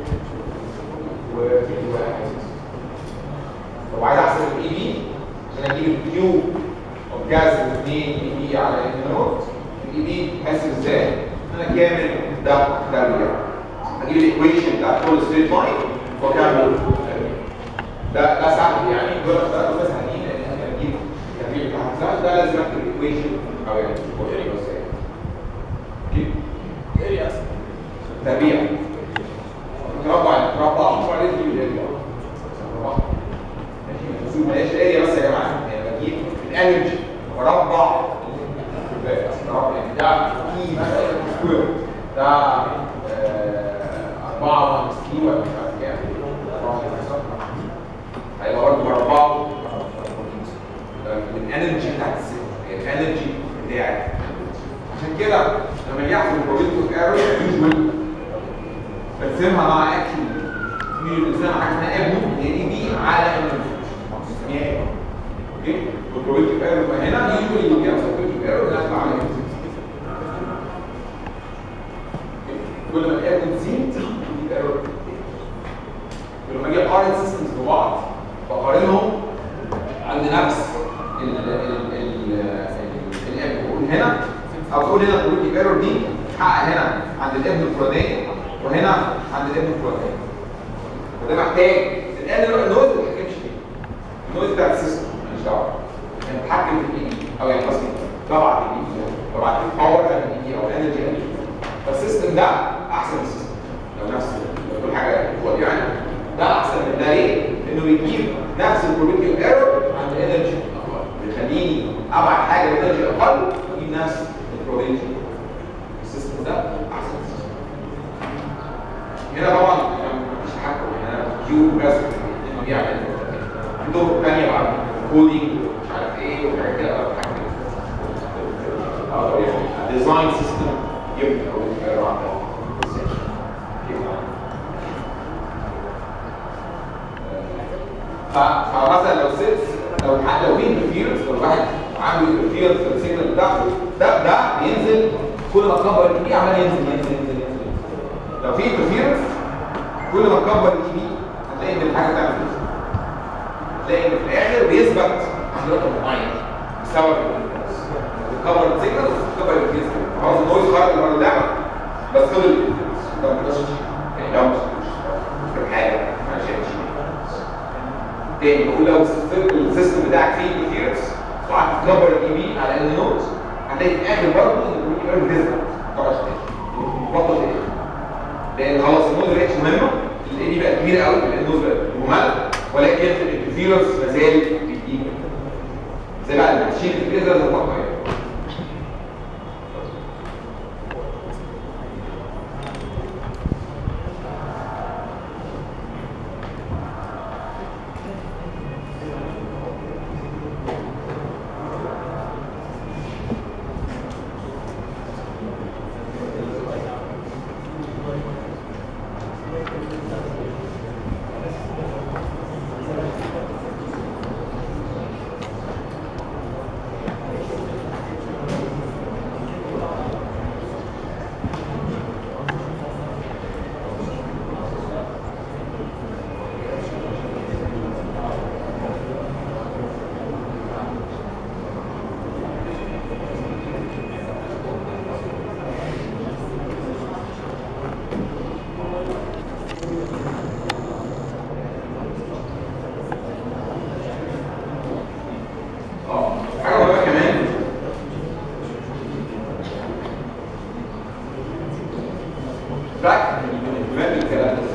A: وفي واحد لو عايز احسب الاي بي عشان اجيب الكيو اوف جاز 2 اي بي على ان نوت. الاي بي بحسب ازاي؟ انا كامل ده تربيع، اجيب الايكويشن بتاع كل ستريت لاين واكمل ده سهل يعني. دول ده سهلين لان احنا هنجيب التربيع بتاعها سهل. ده لازم اكتب الايكويشن او يعني
B: اريا اسهل
A: تربيع مربع وبعدين تجيب الاريا. ماشي بلاش اريا بس يا جماعه، يعني بجيب الانرجي مربع يعني ده اي سكوير ده 4 سي ولا مش عارف كام هيبقى برضه مربعه الانرجي بتاعت السيستم، الانرجي بتاعت. عشان كده لما اجي احسب البروبابيلتي اوف ايرور يوجوالي برسمها مع اكشن بنسميها حاجه اسمها ابنو دي بي على انرجي بنسميها ايه؟ اوكي؟ والبروبابيلتي اوف ايرور هنا يوجوالي بيحصل البروبابيلتي اوف ايرور ناتجه على كل ما الابنو تزيد الايرور. ولما اجي اقارن سيستمز ببعض بقارنهم عند نفس الابن، بقول هنا او بقول هنا البروبابيلتي اوف ايرور دي تحقق هنا عند الابن الفلاني وهنا عند الابن الفلاني. وده محتاج النويز ما تتحكمش فيه، النويز بتاع السيستم ماليش دعوه، انا بتحكم في الاي او يعني قصدي ببعت الباور الاي او الانرجي الاي. فالسيستم ده احسن من السيستم لو نفس كل حاجه ايكوال يعني. ده احسن من ده ليه؟ لانه بيجيب نفس البروبابيلتي اوف ايرور عند انرجي اقل، بيخليني ابعت حاجه بانرجي اقل واجيب نفس البروبابيلتي. السيستم ده احسن من السيستم. هنا طبعا مفيش تحكم، هنا كيو بس انه بيعمل في طرق ثانيه بعد كودينج مش عارف ايه وحاجات كده اقدر اتحكم فيها. ديزاين سيستم يبقى ايرور عندها. فمثلا لو في انترفيرنس، لو واحد عنده انترفيرنس في السيجنال بتاعته ده بينزل كل ما تكبر الاي بي عمال ينزل. لو في انترفيرنس كل ما تكبر الاي بي هتلاقي ان الحاجه بتعمل كده، هتلاقي ان في الاخر بيثبت عند رقم معين بسبب تكبر السيجنال وتكبر الانترفيرنس. خلاص النويز خرج بره اللعبه بس فضل الانترفيرنس ده ما تقدرش يعني لو مش حاجه ما شايفش تاني. بقول لو السيستم بتاعك فيه انترفيرنس وقعدت تكبر الاي بي على ان نوت هتلاقي في الاخر برضه ان البروبابيلتي ايرور بتثبت ما تقعدش تاني بطل ايه؟ لان خلاص النوز ما بقتش مهمه، الاي بي بقت كبيره قوي لان النوز بقت ممل، ولكن الانترفيرنس ما زال بيجي زي بقى اللي بتشيل الانترفيرنس لازم تطبق يعني. براكتيكلي بنمبلمنت الكلام ده.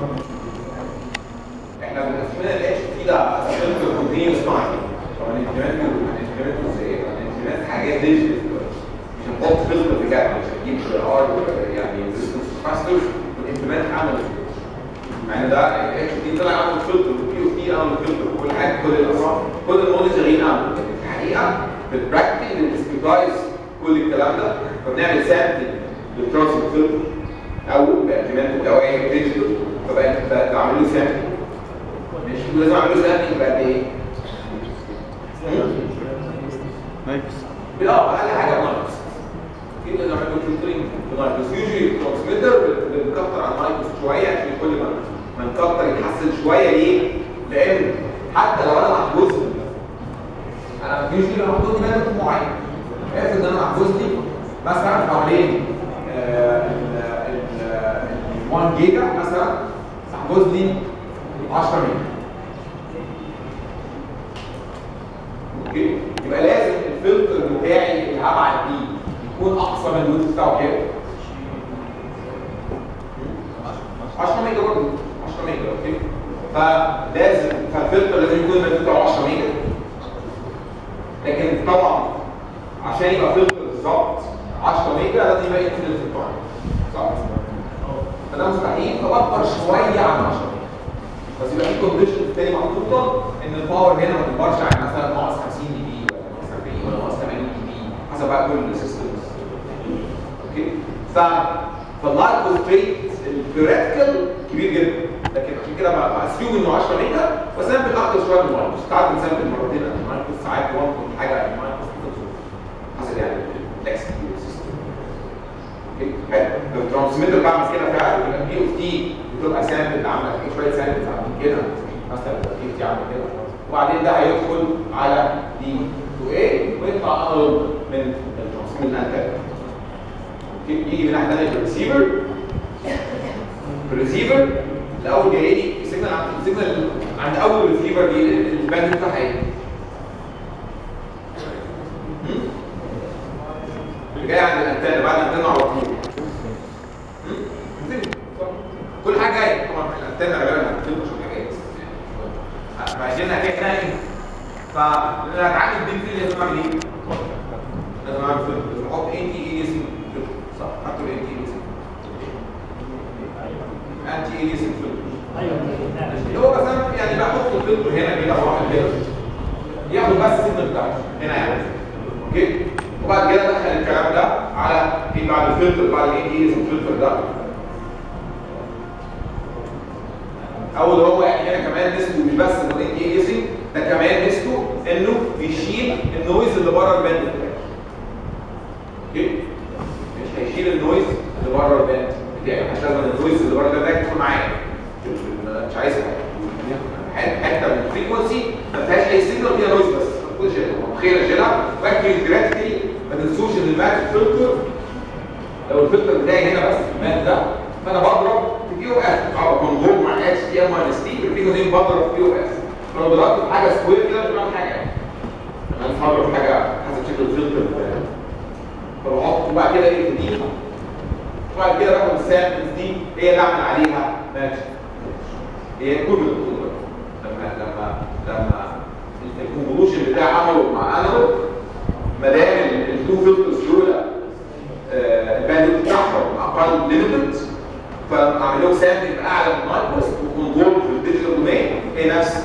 A: احنا بنقسمها الاتش تي ده فلتر كونتينيوس تايم. طبعا هنمبلمنته ازاي؟ هنمبلمنت حاجات ديجيتال مش هنحط فلتر بجد، مش هنجيب ار يعني ريزيستنس كاباسيتور ونمبلمنت عمل مع ان ده الاتش تي طلع عمل فلتر والبي او تي عمل فلتر وكل حاجه كل المودلز شغالين عمل، لكن في الحقيقه في البراكتيكال بنديسكريتايز كل الكلام ده فبنعمل سامبل للترانسفير فلتر او بامبلمنت دوائر ديجيتال فبقى بعمل له سامبل مش لازم اعمل له سامبل يبقى قد ايه؟ اقل حاجه مايكروس كده نعمل له فلترنج بمايكروس يوجوالي الترانسميتر بنكتر عن مايكروس شويه عشان كل ما نكتر يتحسن شويه ليه؟ لان حتى لو انا محجوز انا يوجوالي محجوز لي ماده معين افرض ان انا محجوز لي مثلا حوالين ال 1 جيجا مثلا محجوز لي 10 ميجا اوكي يبقى لازم الفلتر بتاعي اللي هبعت بيه يكون اقصى من الويدث بتاعه كام؟ 10 ميجا برضه 10 ميجا اوكي فالفلتر لازم يكون الويدث بتاعه 10 ميجا لكن طبعا عشان يبقى فلتر بالظبط 10 ميجا لازم يبقى انفينيت تايم صح؟ فده مستحيل فبكبر شويه عن 10 ميجا بس يبقى في كونديشن تاني محطوطه ان الباور هنا ما تكبرش عن مثلا ناقص 50 دي بي ولا ناقص 40 ولا ناقص 80 دي بي حسب بقى كل سيستمز اوكي فاللايت ستريت الثيوريتيكال كبير جدا لكن عشان كده باسيوم انه 10 ميجا وسامبل اكتر شويه من المايكروس ساعات بنسامبل مرتين المايكروس ساعات 1 حاجه المايكروس حسب يعني الاكس سيستم اوكي حلو الترانسميتر بعمل كده فعلا يبقى بي اوف تي بتبقى سامبل عامله شويه سامبلز عاملين كده مثلا البي اوف تي عامل كده وبعدين ده هيدخل على دي تو اي ويطلع انالوج من الترانسميتر انتن يجي من ناحيه ثانيه الريسيفر الريسيفر الاول جاي لي السيجنال عند اول ريسيفر دي الباند بتاعها ايه؟ جاي عند الانتن بعد الانتن على طول كل حاجه جايه طبعا الانتن غالبا هتبقى شويه حاجات فعايزينها كده تاني فهتعامل دي في لازم اعمل ايه؟ لازم اعمل فلتر لازم احط ان تي اي اسم صح حطوا ان تي اي اسم انتي اي اسم فلتر ايوه هو مثلا يعني بحط الفلتر هنا كده واروح كده ياخد بس السيجنال بتاعته هنا يعني اوكي وبعد كده ادخل الكلام ده على ايه بعد الفلتر بعد الان تي اسم فلتر ده او اللي هو يعني هنا كمان ميزته مش بس انه ان تي اي اسم ده كمان ميزته انه بيشيل النويز اللي بره الباند بتاعي اوكي مش هيشيل النويز اللي بره الباند بتاعي مش لازم النويز اللي بره الباند بتاعي تكون معايا مش عايز حته من الفريكونسي ما فيهاش اي سيجنال فيها نويز بس ما تكونش متخيل اشيلها واكتب جراتيكلي ما تنسوش ان الماك فلتر لو الفلتر بتاعي هنا بس الماك ده فانا بضرب في بي او اف او كونفورم مع اتش تي ام ماينس تي بالفريكونسي بضرب في بي او اف فلو ضربت في حاجه سكوير كده مش بعمل حاجه انا بضرب في حاجه حسب شكل الفلتر بتاعي فبحط وبعد كده ايه دي وبعد كده باخد السامبلز دي هي اللي اعمل عليها ماتش هي كل الدكتور لما الكونفولوشن بتاع عمله مع انالوج ما دام التو فلترز دول الباند بتاعهم اقل ليميتد فاعمل لهم سامبلنج اعلى من مايكروس وكنترول في الديجيتال دومين هي نفس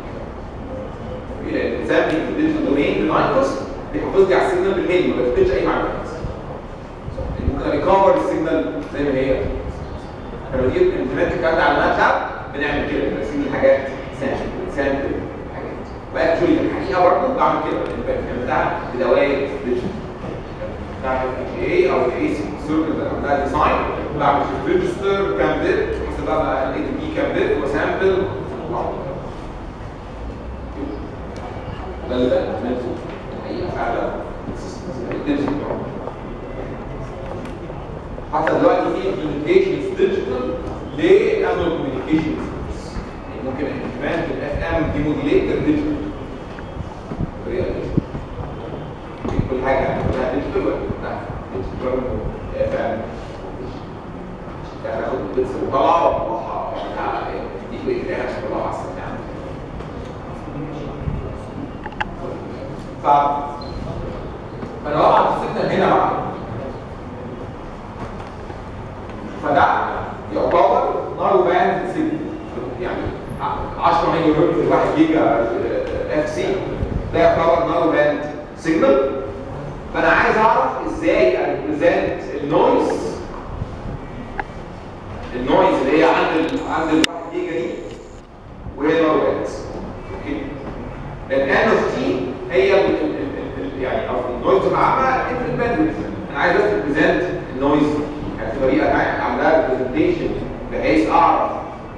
A: السامبلنج في الديجيتال دومين بالمايكروس بيحافظ لي على السيجنال بالملي ما بيفقدش اي معلومات ممكن ريكفر السيجنال زي ما هي لما دي الامتداد الكلام ده على الماتلاب بنعمل كده بنرسم الحاجات سامبل حاجات بقى اكشولي في الحقيقه برضه بعمل كده بتاع بدوائر ديجيتال بعمل اي او اي سيركل بعملها ديزاين بعمل في ريجستر كام بت حسب بقى الاي تو بي كام بت وسامبل ده اللي بنعمله الحقيقه فعلا الديجيتال حتى دلوقتي في امبلمنتيشنز ديجيتال لانالوج كوميونيكيشنز ممكن امبلمنت الاف ام ديموديليتر ديجيتال كل حاجه كلها ديجيتال ولا لا ديجيتال اف ام هاخد البيتس وطلع واطلعها دي كويس عشان اطلعها احسن يعني. فانا ببعت السيجنال هنا بقى، فده يعتبر نارو باند سيجنال يعني 10 ميجا هرتز 1 جيجا اف سي، ده يعتبر نارو باند سيجنال. فانا عايز اعرف ازاي اريبريزنت النويز اللي هي عند ال 1 جيجا دي وهي نارو باند. اوكي، الان اوف تي هي يعني النويز العامه انت الباندويث. انا عايز بس اريبريزنت النويز يعني بطريقه اعملها ريبريزنتيشن بحيث اعرف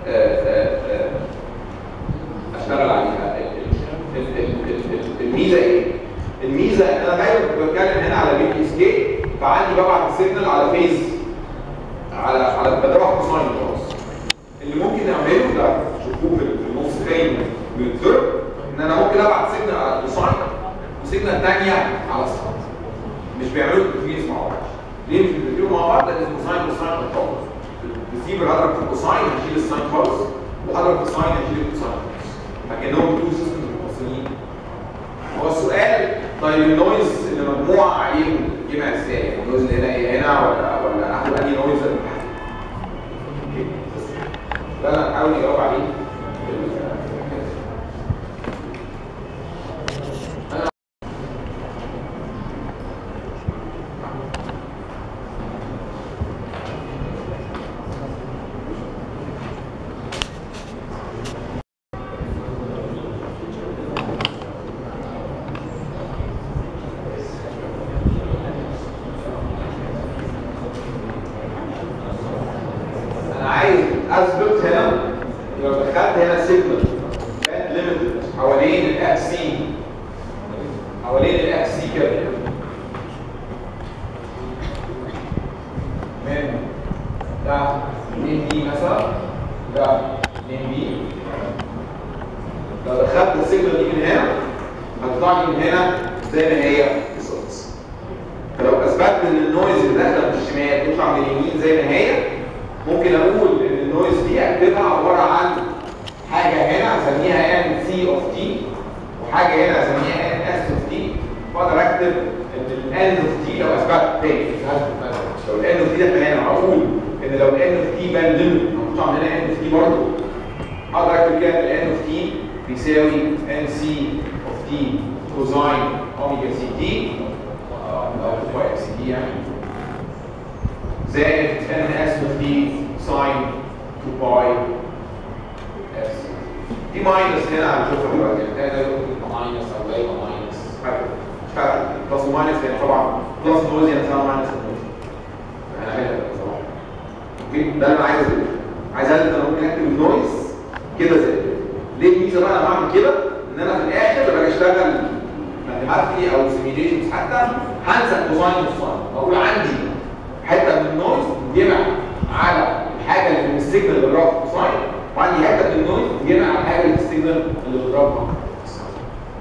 A: اشتغل عليها. الميزه ايه؟ الميزه ان انا دايما بتكلم هنا على بي اس كي، فعندي ببعت السيجنال على فيز على بضربها كوساين خلاص. اللي ممكن نعمله ده شوفوه في النص فريم من الثيرد، ان انا ممكن ابعت سيجنال على كوساين وسيجنال ثانيه على ساين. مش بيعملوا تفيز مع بعض. ليه مش بيتفقوا مع بعض؟ لان الكوساين متطابق. الريسيفر هضرب في الكوساين هشيل الساين خالص، وهضرب في الساين هشيل الكوساين خالص. فكانهم تو سيستمز منفصلين. هو السؤال طيب النويز اللي مجموعه عليهم يجمع ازاي؟ النويز اللي هنا ايه هنا ولا اخد انهي نويز اللي تحت؟ ده انا هحاول اجاوب عليه. اثبت هنا لو دخلت هنا سيجنال باند ليميتد حوالين الاكس سي كده من ده 2 دي مثلا، ده 2 دي. لو دخلت السيجنال دي من هنا هتطلع لي من هنا زي ما هي بالظبط. فلو اثبتت ان النويز اللي داخله من الشمال تطلع من اليمين زي ما هي، ممكن اقول ان النويز دي اكتبها عباره عن حاجه هنا اسميها ان سي اوف تي وحاجه هنا اسميها ان اس اوف تي. واقدر اكتب ان الان اوف تي لو اثبت تاني لو الان اوف تي ده هنا اقول ان لو الان اوف تي باند ليميت هنحط عندنا ان اوف تي برضه، اقدر اكتب كده الان اوف تي بيساوي ان سي اوف تي كوزاين اوميجا سي تي او باي سي تي يعني زائد ان اس اوف تي ساين 2 باي اس. دي ماينس هنا هنشوفها دلوقتي، ده يبقى ماينس او ده يبقى ماينس، مش فارقه بلس وماينس يعني طبعا بلس نويز يعني سوا ماينس نويز. هنعملها بصراحه. اوكي، ده اللي انا عايز اقوله. عايز انا ممكن اكتب النويز كده زي كده. ليه الميزه بقى انا بعمل كده؟ ان انا في الاخر لما اشتغل ماثيماتيكلي او سيميليشنز حتى هنسى الكوزاين والساين، اقول عندي حته من النويز جمع على الحاجه اللي من السيجنال اللي بضربها في الكوساين، وعندي حته من النويز جمع على الحاجه اللي في السيجنال اللي بضربها في الساين.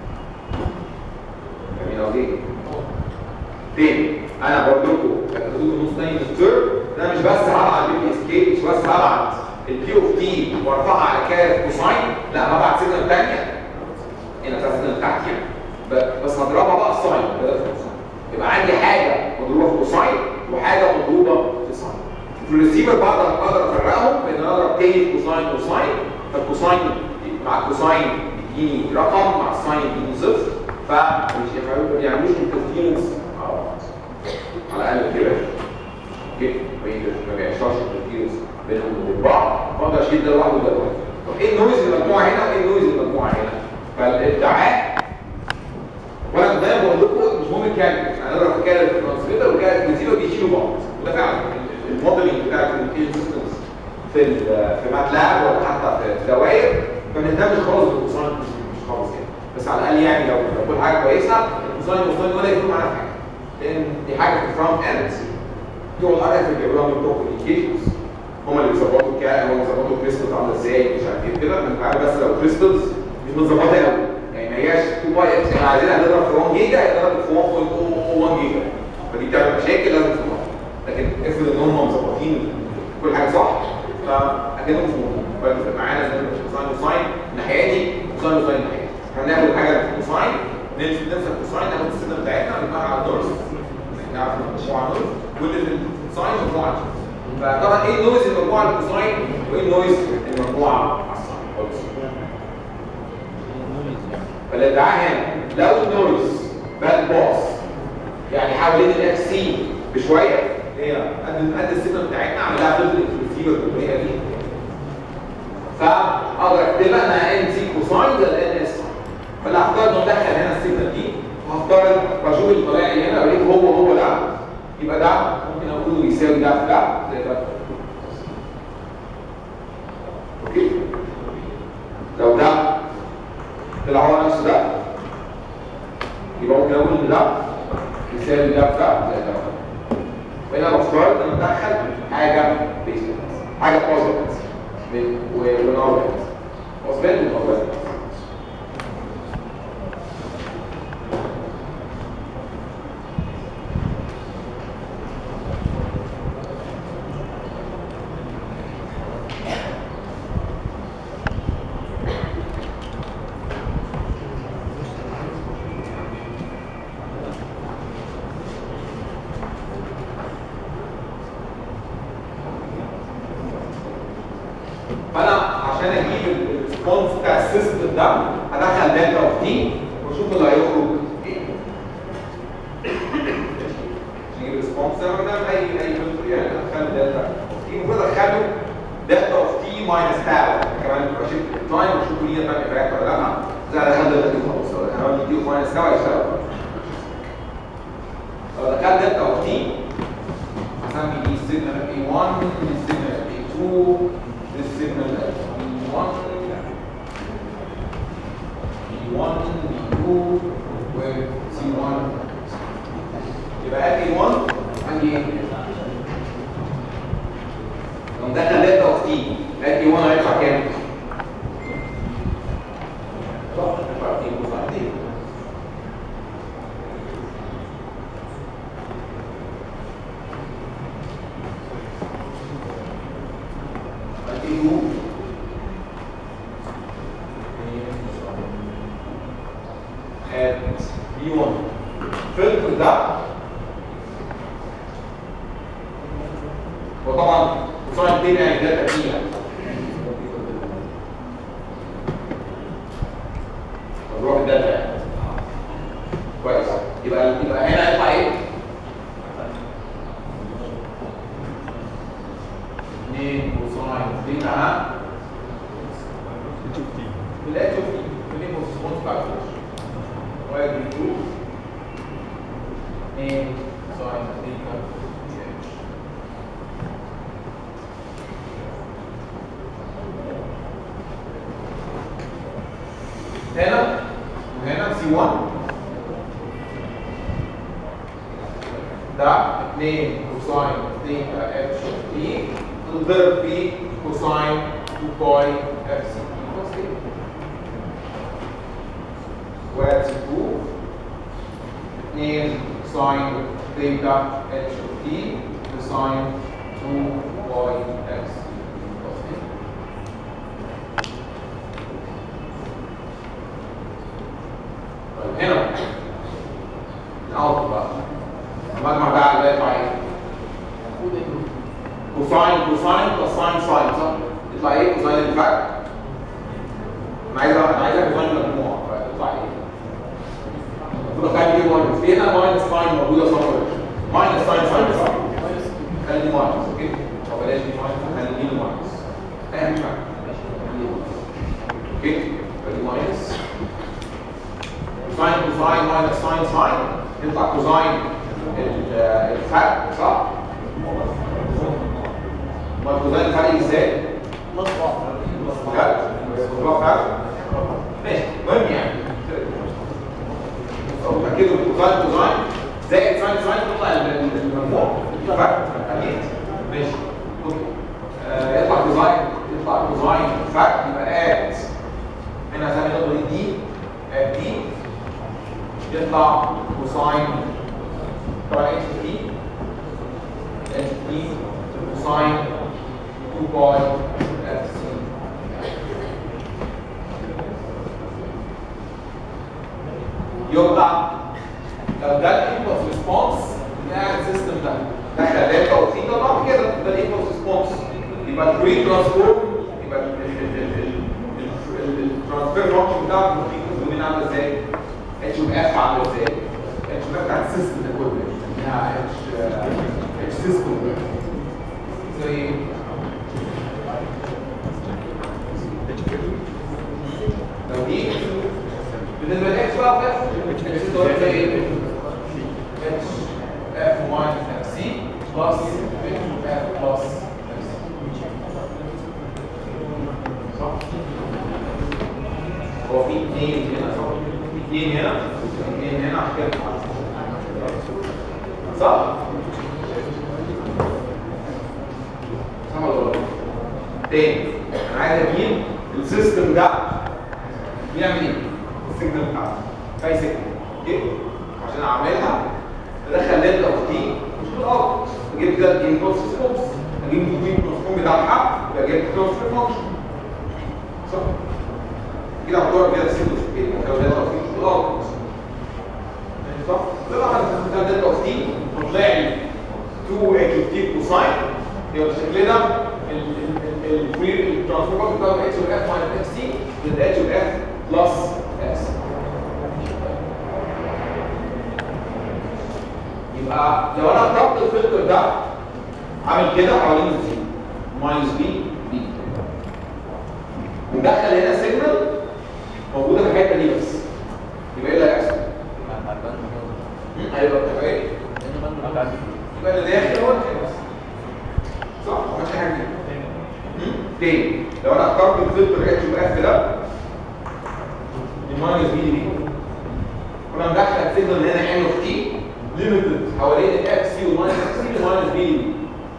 A: فاهمين قصدي؟ تاني انا بقول لكم هتاخدوا نص تاني في الترم، انا مش بس هبعت البي اس كي، مش بس هبعت البي اوف تي وارفعها على كارت كوساين، لا هبعت سيجنال ثانيه هنا سيجنال تحت يعني، بس هضربها بقى الساين بدل الكوساين. يبقى عندي حاجه مضروبه في كوساين وحاجه مضروبه في ساين. في الريسيفر بقدر افرقهم بان انا اضرب تاني كوساين وساين، فالكوساين مع الكوساين يديني رقم مع الساين يديني صفر، فمش يعملوش انترفيرنس على الاقل كده. اوكي، ما بيحصلش انترفيرنس بينهم وبين بعض، فاقدر اشيل ده لوحده وده لوحده. طب ايه النويز المجموعه هنا وايه النويز المجموعه هنا؟ فالادعاء وانا دايما بقول لكم مش مهم الكالكولس، يعني انا في كالكولس ترانسميتر وكالكولس بيشيلوا بعض، وده فعلا الموديلنج بتاع الكوميونيكيشن سيستمز في ماتلاب ولا حتى في دوائر ما بنهتمش خالص بالكوساين، مش خالص يعني، بس على الاقل يعني لو كل حاجه كويسه الكوساين والساين ولا يفرقوا معانا في حاجه، لان دي حاجه في الفرونت اند بتوع الار اف اللي بيعملوها من بتوع الكوميونيكيشنز هم اللي بيظبطوا هم اللي بيظبطوا الكريستالز عامله ازاي مش عارف ايه كده. انت عارف بس لو كريستالز مش متظبطه قوي يعني ما هياش 2 باي اكس، احنا عايزينها نضرب في 1 جيجا هيضرب في 1.01 جيجا، فدي بتعمل مشاكل لازم تظبطها. لكن افرض ان هم مظبطين كل حاجه صح فاكنهم بيفرق معانا زي ما كوساين وساين الناحيه دي كوساين وساين الناحيه دي. هناخد الحاجه كوساين ننسى الكوساين ناخد السيجنال بتاعتنا ونبقى على النورث نعرف المجموعه نورث واللي في الساين مجموعه. فطبعا ايه النويز المجموعه الكوساين وايه النويز المجموعه على الساين. فالادعاء هنا لو النويز باد باص يعني حوالين الاكس سي بشويه هي قد السيجنال بتاعتنا عملها فلتر ريسيفر بالطريقه دي فاقدر اكتبها انها ان سي كوساين زي الان اس. فاللي هفترض انه ادخل هنا السيجنال دي وهفترض بشوف اللي طالع لي هنا اوريك هو ده يبقى ده ممكن اقوله يساوي ده في ده زي ده. اوكي لو ده طلع هو نفس ده يبقى ممكن اقول ان ده يساوي ده في ده زي ده. وهنا بفترض ان ادخل حاجه بيسكت حاجه بوزيتيف ونورمال بوزيتيف ونورمال. فانا عشان اجيب الريسبونس بتاع السيستم ده هدخل داتا اوف تي واشوف اللي هيخرج ايه. عشان اجيب الريسبونس ده بنعمل اي فلتر يعني ادخل داتا اوف تي المفروض ادخله داتا اوف تي ماينس تاو كمان بشوف التايم واشوف هي تايم افكت ولا لا. زي ادخل داتا دي خلاص لو انا بدي ماينس تاو هيشتغل. لو دخلت داتا اوف تي هسمي دي سيجنال A1 دي سيجنال A2 this signal as B1, B1, B2, with C1. يبقى A1 عندي ايه؟ لو مدخل داتا اوف تي A1 هيطلع كام؟ هيطلع تي كوساين تي. B1 فلتر ده وطبعا كوساين تي يعني داتا فيها نروح الداتا كويس. يبقى هنا هيطلع ايه؟ 2 كوساين تيتا بالاتش اوف تي اللي هو الريسبونس بتاع الفلتر واحد B2 2 ساين تيتا هنا وهنا C1 ده 2 كوساين تيتا اتش اوف تي تضرب في كوساين 2 باي اف سي تي واحد C2 2 ساين تيتا اتش اوف تي بساين 2 باي اكس. طيب هنا الاوت بقى المجمع ده على الباقي يطلع ايه؟ كوساين بلس ساين صح؟ يطلع ايه؟ كوساين الفرق. انا عايزها كوساين المجموع فيطلع ايه؟ المفروض اخلي دي ماينس. في هنا ماينس ساين موجوده صح ولا لا؟ ماينس ساين صح؟ خلي دي ماينس اوكي؟ طب بلاش دي ماينس خلي دي ماينس. اهم حاجه اوكي؟ فدي ماينس كوساين ماينس ساين يطلع كوساين الفرق صح؟ ما كوساين الفرق ازاي؟ بجد؟ فرق؟ ماشي المهم يعني ركزوا كوساين زائد ساين تطلع المجموع فرق اكيد ماشي اوكي يطلع كوساين فرق يبقى اد هنا زي ما نقول دي اد دي يطلع كوساين طبعا اتش دي كوساين باي اف سي. يبقى لو ده الانبوت ريسبونس بتاع السيستم ده دخل داتا وفي طلع كده ده الانبوت ريسبونس، يبقى الفري ترانسفورم، يبقى الترانسفير فانكشن بتاعته ممكن عامله ازاي؟ اتش اوف اف عامله ازاي؟ اتش اوف اف بتاعت السيستم ده كله اسمها اتش سيستم زي لو دي بالنسبه للاكس بقى اتش زي اتش اف ماينس اف سي بلس اف بلس اف سي. صح؟ هو في اثنين هنا صح؟ في اثنين هنا اثنين هنا عشان كده صح؟ صح ولا غلط؟ تاني انا عايز اجيب السيستم ده بيعمل ايه؟ السيجنال بتاعته اي سيجنال اوكي؟ عشان اعملها بدخل داتا اوف تي مش بالاوت، اجيب ده الانبوت ريسبونس، اجيب الترانسفورم بتاعها يبقى جبت ترانسفير فانكشن صح؟ كده هتدور كده سيجنال كده داتا اوف تي مش بالاوت صح؟ طلع ده داتا اوف تي وطلع لي 2 اتش اوف تي كوساين يبقى بالشكل ده الترانسفورم بتاع اتش اوف اف ماينس اف سي يبقى اتش اوف اف بلس اس. يبقى لو انا اخترت الفلتر ده عامل كده حوالين الزي ماينس بي بي وندخل هنا سيجنال موجوده في الحته دي بس، يبقى ايه اللي هيحصل؟ هيبقى ايه؟ يبقى اللي داخل هو الفلتر صح؟ ماشي حاجه تاني لو انا اخترت الفلتر اتش او اف ده الماينس بي دي وانا مدخل سيجنال هنا ان اوف تي ليميتد حوالين الاف سي والماينس اف سي والماينس بي دي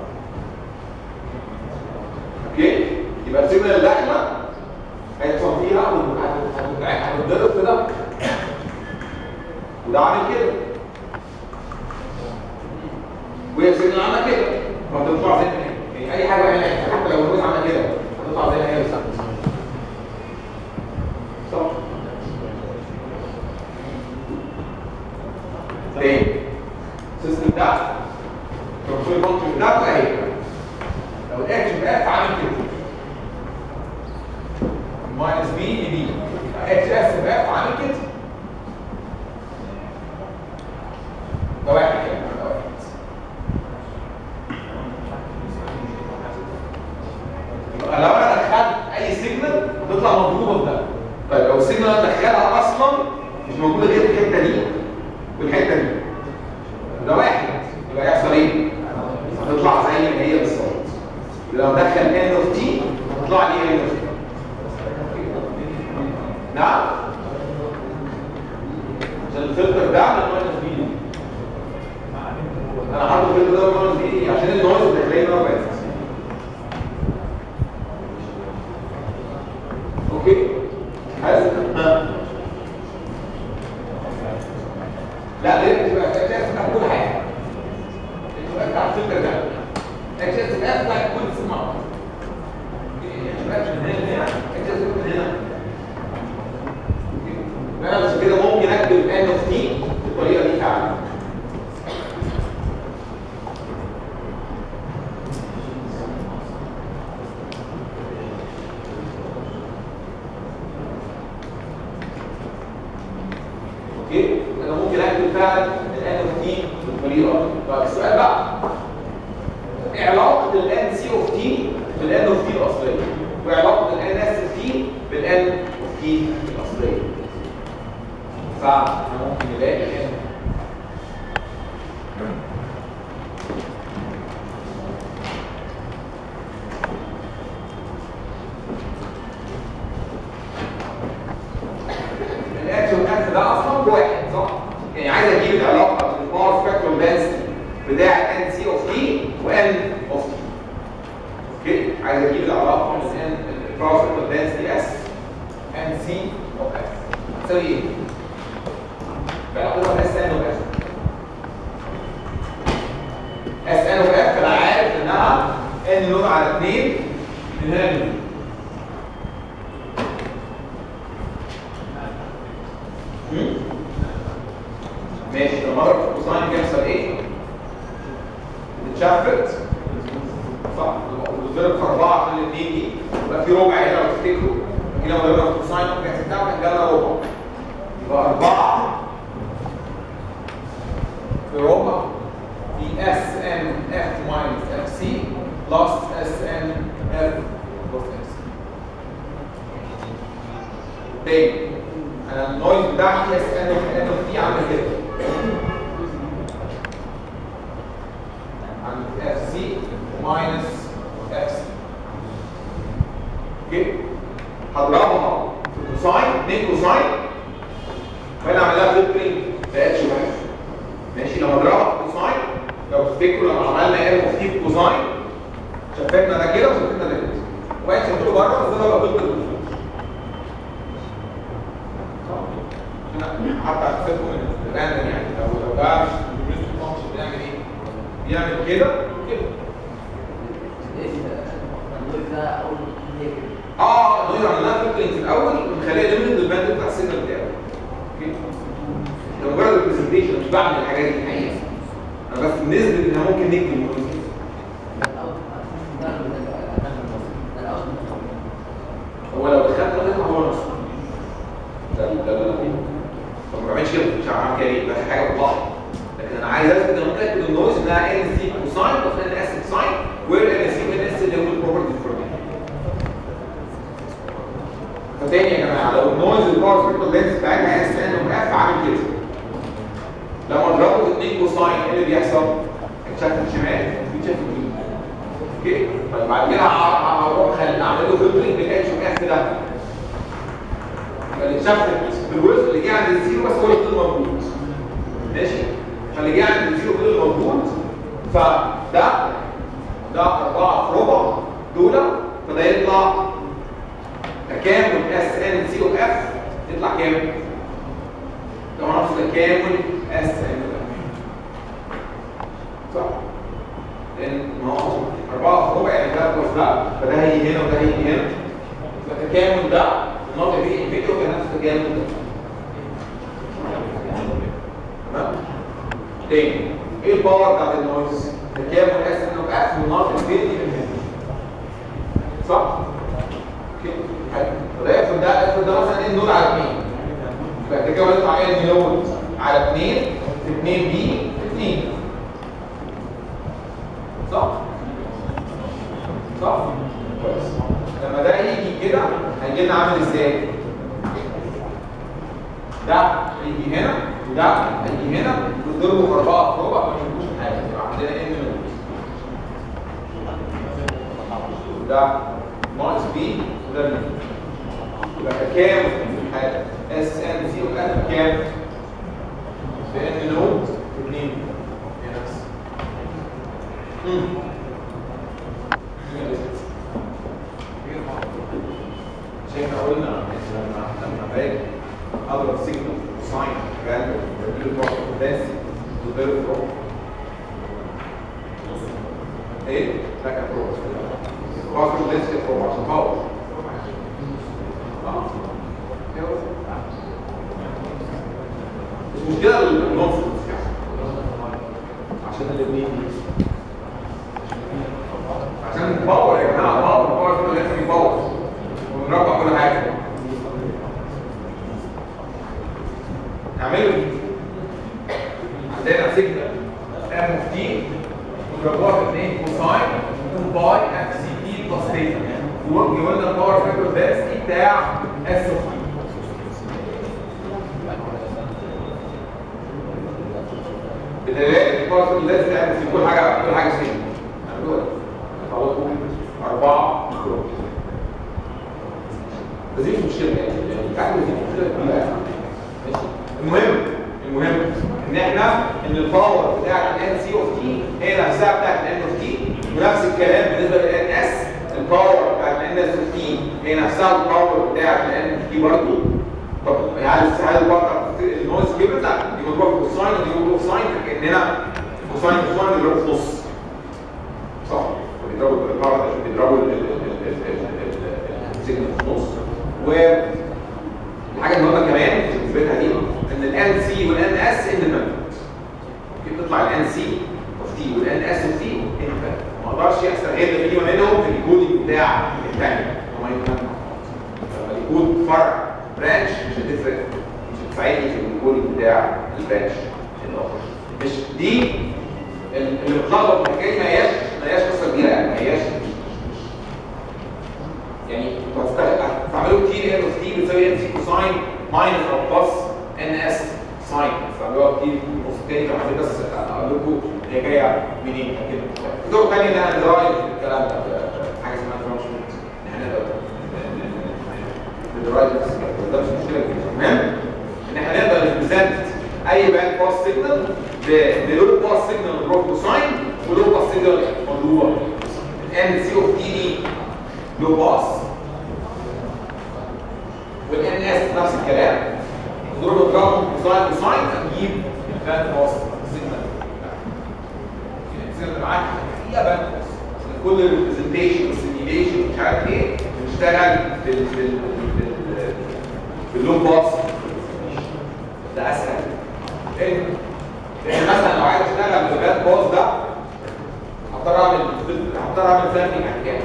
A: اوكي؟ يبقى السيجنال اللي داخله هيحصل فيها هتتضرب في ده وده عامل كده وهي السيجنال عامله كده فهتطلع زي ما هي، يعني اي حاجه هنا حتى لو النويز عامله كده هتطلع زي ما هي بالظبط صح؟ تاني السيستم ده الترانسفير فانكشن بتاعته اهي لو الاتش اف عامل كده ماينس بي لبي اتش اف اف عامل كده ده واحد كده ده واحد. يبقى لو انا دخلت اي سيجنال هتطلع مضروبه بده. طيب لو السيجنال انا دخلها اصلا مش موجوده غير في الحته دي والحته دي ده واحد يبقى يحصل ايه؟ هتطلع زي ما هي بالظبط. لو دخل ان اوف تي هتطلع لي ان اوف تي. نعم؟ عشان الفلتر ده من ماينس بي انا حاطط الفلتر ده من ماينس بي عشان النويز الداخليه ده بس. اوكي؟ حاسس؟ لا ليه تبقى اكتشاف بتاع كل حاجه تبقى بتاع الفلتر ده اكتشاف بتاع كل سماعه اكتشاف من هنا اكتشاف من هنا انا مش كده ممكن اكتب ان اوف تي بالطريقه دي فعلا اوكي انا ممكن اكتب فعلا الان اوف تي بالطريقه دي. طيب السؤال بقى ايه علاقه الان سي اوف تي بالان اوف تي الاصليه وعلاقه الان اس اوف تي بالان اوف تي الاصليه؟ فاحنا ممكن نلاقي ان الاتش والاف ده اصلا واحد صح؟ يعني عايز اجيب العلاقه بين الباور سبيكترال دنسيتي بتاع ان سي اوف تي وان اوف تي. اوكي؟ عايز اجيب العلاقه بين الباور سبيكترال دنسيتي اس ان سي اوف اف تساوي ايه؟ بعلاقتها اس ان اوف اف. اس ان اوف اف انا عارف انها ان نود على 2 من هنا لهنا. ماشي، لما اضرب في الكوساين بيحصل ايه؟ بتتشفت صح؟ وبتضرب في 4 عشان الاثنين دي يبقى في ربع هنا لو تفتكروا. هنا لما ضربنا في الكوساين ممكن بتاعه كان جالنا ربع. يبقى 4 في ربع في اس ان اف ماينس اف سي بلس اس ان اف بلس اف سي. تاني انا النويز بتاعتي اس ان اف دي عامله كده. عند اف سي ماينس اف سي. اوكي؟ هضربها في كوساين 2 كوساين فانا اعمل لها فلترنج بقت شبه. ماشي، لما اضربها في كوساين لو تفتكروا لما عملنا اير اوف تي في كوساين شفتنا ده كده وشفتنا ده كده وبعدين شفتله بره بس ده بقى فلتر. حتى هتفكوا من الراندم يعني لو ده مش الريسك فانكشن بيعمل ايه؟ بيعمل كده وكده. نقدر عملناها فلترنج في الاول ونخليها ليميتد للباند بتاع السيجنال بتاعه. اوكي؟ ده مجرد البرزنتيشن مش بعمل الحاجات دي الحقيقه. انا بس بنسبه انها ممكن نكتب النويز. هو لو دخلت هتطلع هو نفسه. لا طب ما بعملش كده مش هعمل كده ليه؟ بس حاجه بتضحك. لكن انا عايز اثبت ان ممكن اكتب النويز انها ان سي كوساين بلس ان اس كوساين وير ان سي وان اس اللي هو البروبرتي فورميلا. فتاني يا جماعه لو النويز الباور سبيكترال لينس بتاعتها اس ان واف عامل كده. لما اضربه في 2 كوساين ايه اللي بيحصل؟ اتشفت شمال ويتشفت يمين. اوكي؟ طيب بعد كده هروح اعمل له فلترنج بالاتش واف ده. فاللي اتشفت في الوزن اللي جه عند الزيرو بس هو اللي فضل موجود. ماشي؟ فاللي جه عند الزيرو فضل موجود فده 4 في ربع دول فده يطلع تكامل اس ان سي او اف يطلع كام؟ ده نفس تكامل اس ان صح؟ لان ما هو 4 في ربع يعني ده بلس ده فده هيجي هنا وده هيجي هنا فالتكامل ده الناطق فيه الفيديو كان نفس التكامل ده. تمام؟ تاني ايه الباور بتاعت النويز؟ تكامل اس ان او اف والناطق فيه من هنا صح؟ اوكي؟ حلو فده يفرض ده مثلا ان نود على 2 يبقى التكامل يطلع ان نود على 2 في 2 بي في 2 صح؟ صح؟ كويس. لما ده يجي كده هيجي لنا عامل ازاي؟ ده هيجي هنا وده هيجي هنا وتضربوا في 4 في ربع ما يجيبوش حاجه يبقى عندنا ان نود. ده ناقص بي وده بي. يبقى كام في الحاله؟ اس ان سي او اف كام؟ بان نود في 2 هي نفس. عشان احنا قلنا لما باجي اضرب سيجنال ساين راندوم بديله باور كوندنسي وضرب فوق ايه؟ لا كان فوق باور كوندنسي فوق عشان باور مش مشكله النص عشان الاثنين عشان باور يا جماعه باور لازم يباور ونربع كل حاجه نعمله عندنا سيجنال ام اوف تي ونضربوها في 2 كوساين 2 باي اف سي تي بلس ثيتا ويقول لنا الباور فاكتور دنسيتي بتاع اس اوف تي. بالتالي الباور فاكتور دنسيتي تعمل في كل حاجه سيجنال هنقول هتعوضوا 4 ميكرو بس دي مش مشكله يعني تعمل دي مشكله كلها ماشي. المهم ان احنا ان الباور بتاعت الان سي اوف تي هي نفسها بتاعت الان اوف تي ونفس الكلام بالنسبه للان اس الباور بتاعت الان اس اوف تي هي نفسها الباور بتاعت الان اوف تي برضه. طب يعني هل الباور بتاعت النويز كبرت؟ لا دي مضروبه في كوساين ودي مضروبه في ساين كاننا كوساين بيضربوا في نص صح؟ بيضربوا الباور عشان بيضربوا استغل فيما منهم في الكودينج بتاع الثانيه هما يتكلموا مع بعض. لما الكود فرع برانش مش هتفرق، مش هتساعدني في الكودينج بتاع البرانش الاخر. مش دي اللي متلخبط في الحكايه، ما هياش قصه كبيره يعني، ما هياش يعني هتستعملوا كتير ان اوف تي بتساوي ان سي كوساين ماينس او بلس ان اس ساين، بتستعملوها كتير في النص التاني كمان عشان بس اقول لكم هي جايه منين كده. الدور الثاني ان انا درايف الكلام ده حاجه اسمها ترانسميت، ان احنا درايف ده مش مشكله كبيره. تمام؟ ان احنا نقدر نبريزنت اي باند باس سيجنال بلو باس سيجنال مضروب كوساين ولو باس سيجنال مضروبه ان سي اوف تي دي لو باس، والان اس نفس الكلام نضرب كوساين كوساين نجيب باند باس سيجنال. السيجنال معاك هي باند باس، كل الريبريزنتيشن والسيميليشن مش عارف ايه بنشتغل باللو باس. ده اسهل. لان مثلا لو عايز اشتغل بالباند باس ده هضطر اعمل سامبلنج عن كام؟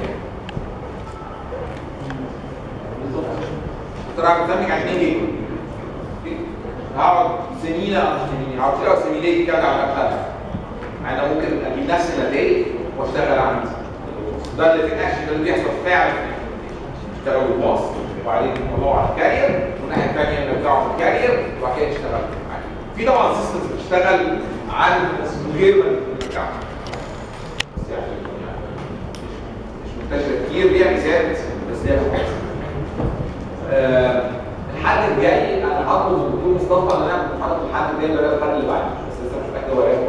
A: هضطر اعمل سامبلنج عن 2 جيجا. هقعد سنين هقعد كده وسيميليت كده على الأقل. انا ممكن اجيب نفس النتائج واشتغل عندي. ده اللي في الاكشن اللي بيحصل فعلا. اشتغلوا بالباص وبعدين نطلعوا على الكارير والناحيه الثانيه نرجعوا في الكارير وبعد كده نشتغل. في طبعا سيستمز بتشتغل عن غير ما نرجع. بس يعني مش منتشره كتير، ليها ميزات بس ليها مميزات. الحد الجاي انا هطلب من الدكتور مصطفى ان انا هحط الحد الجاي ده الحد اللي بعده، بس لسه مش متاكد هو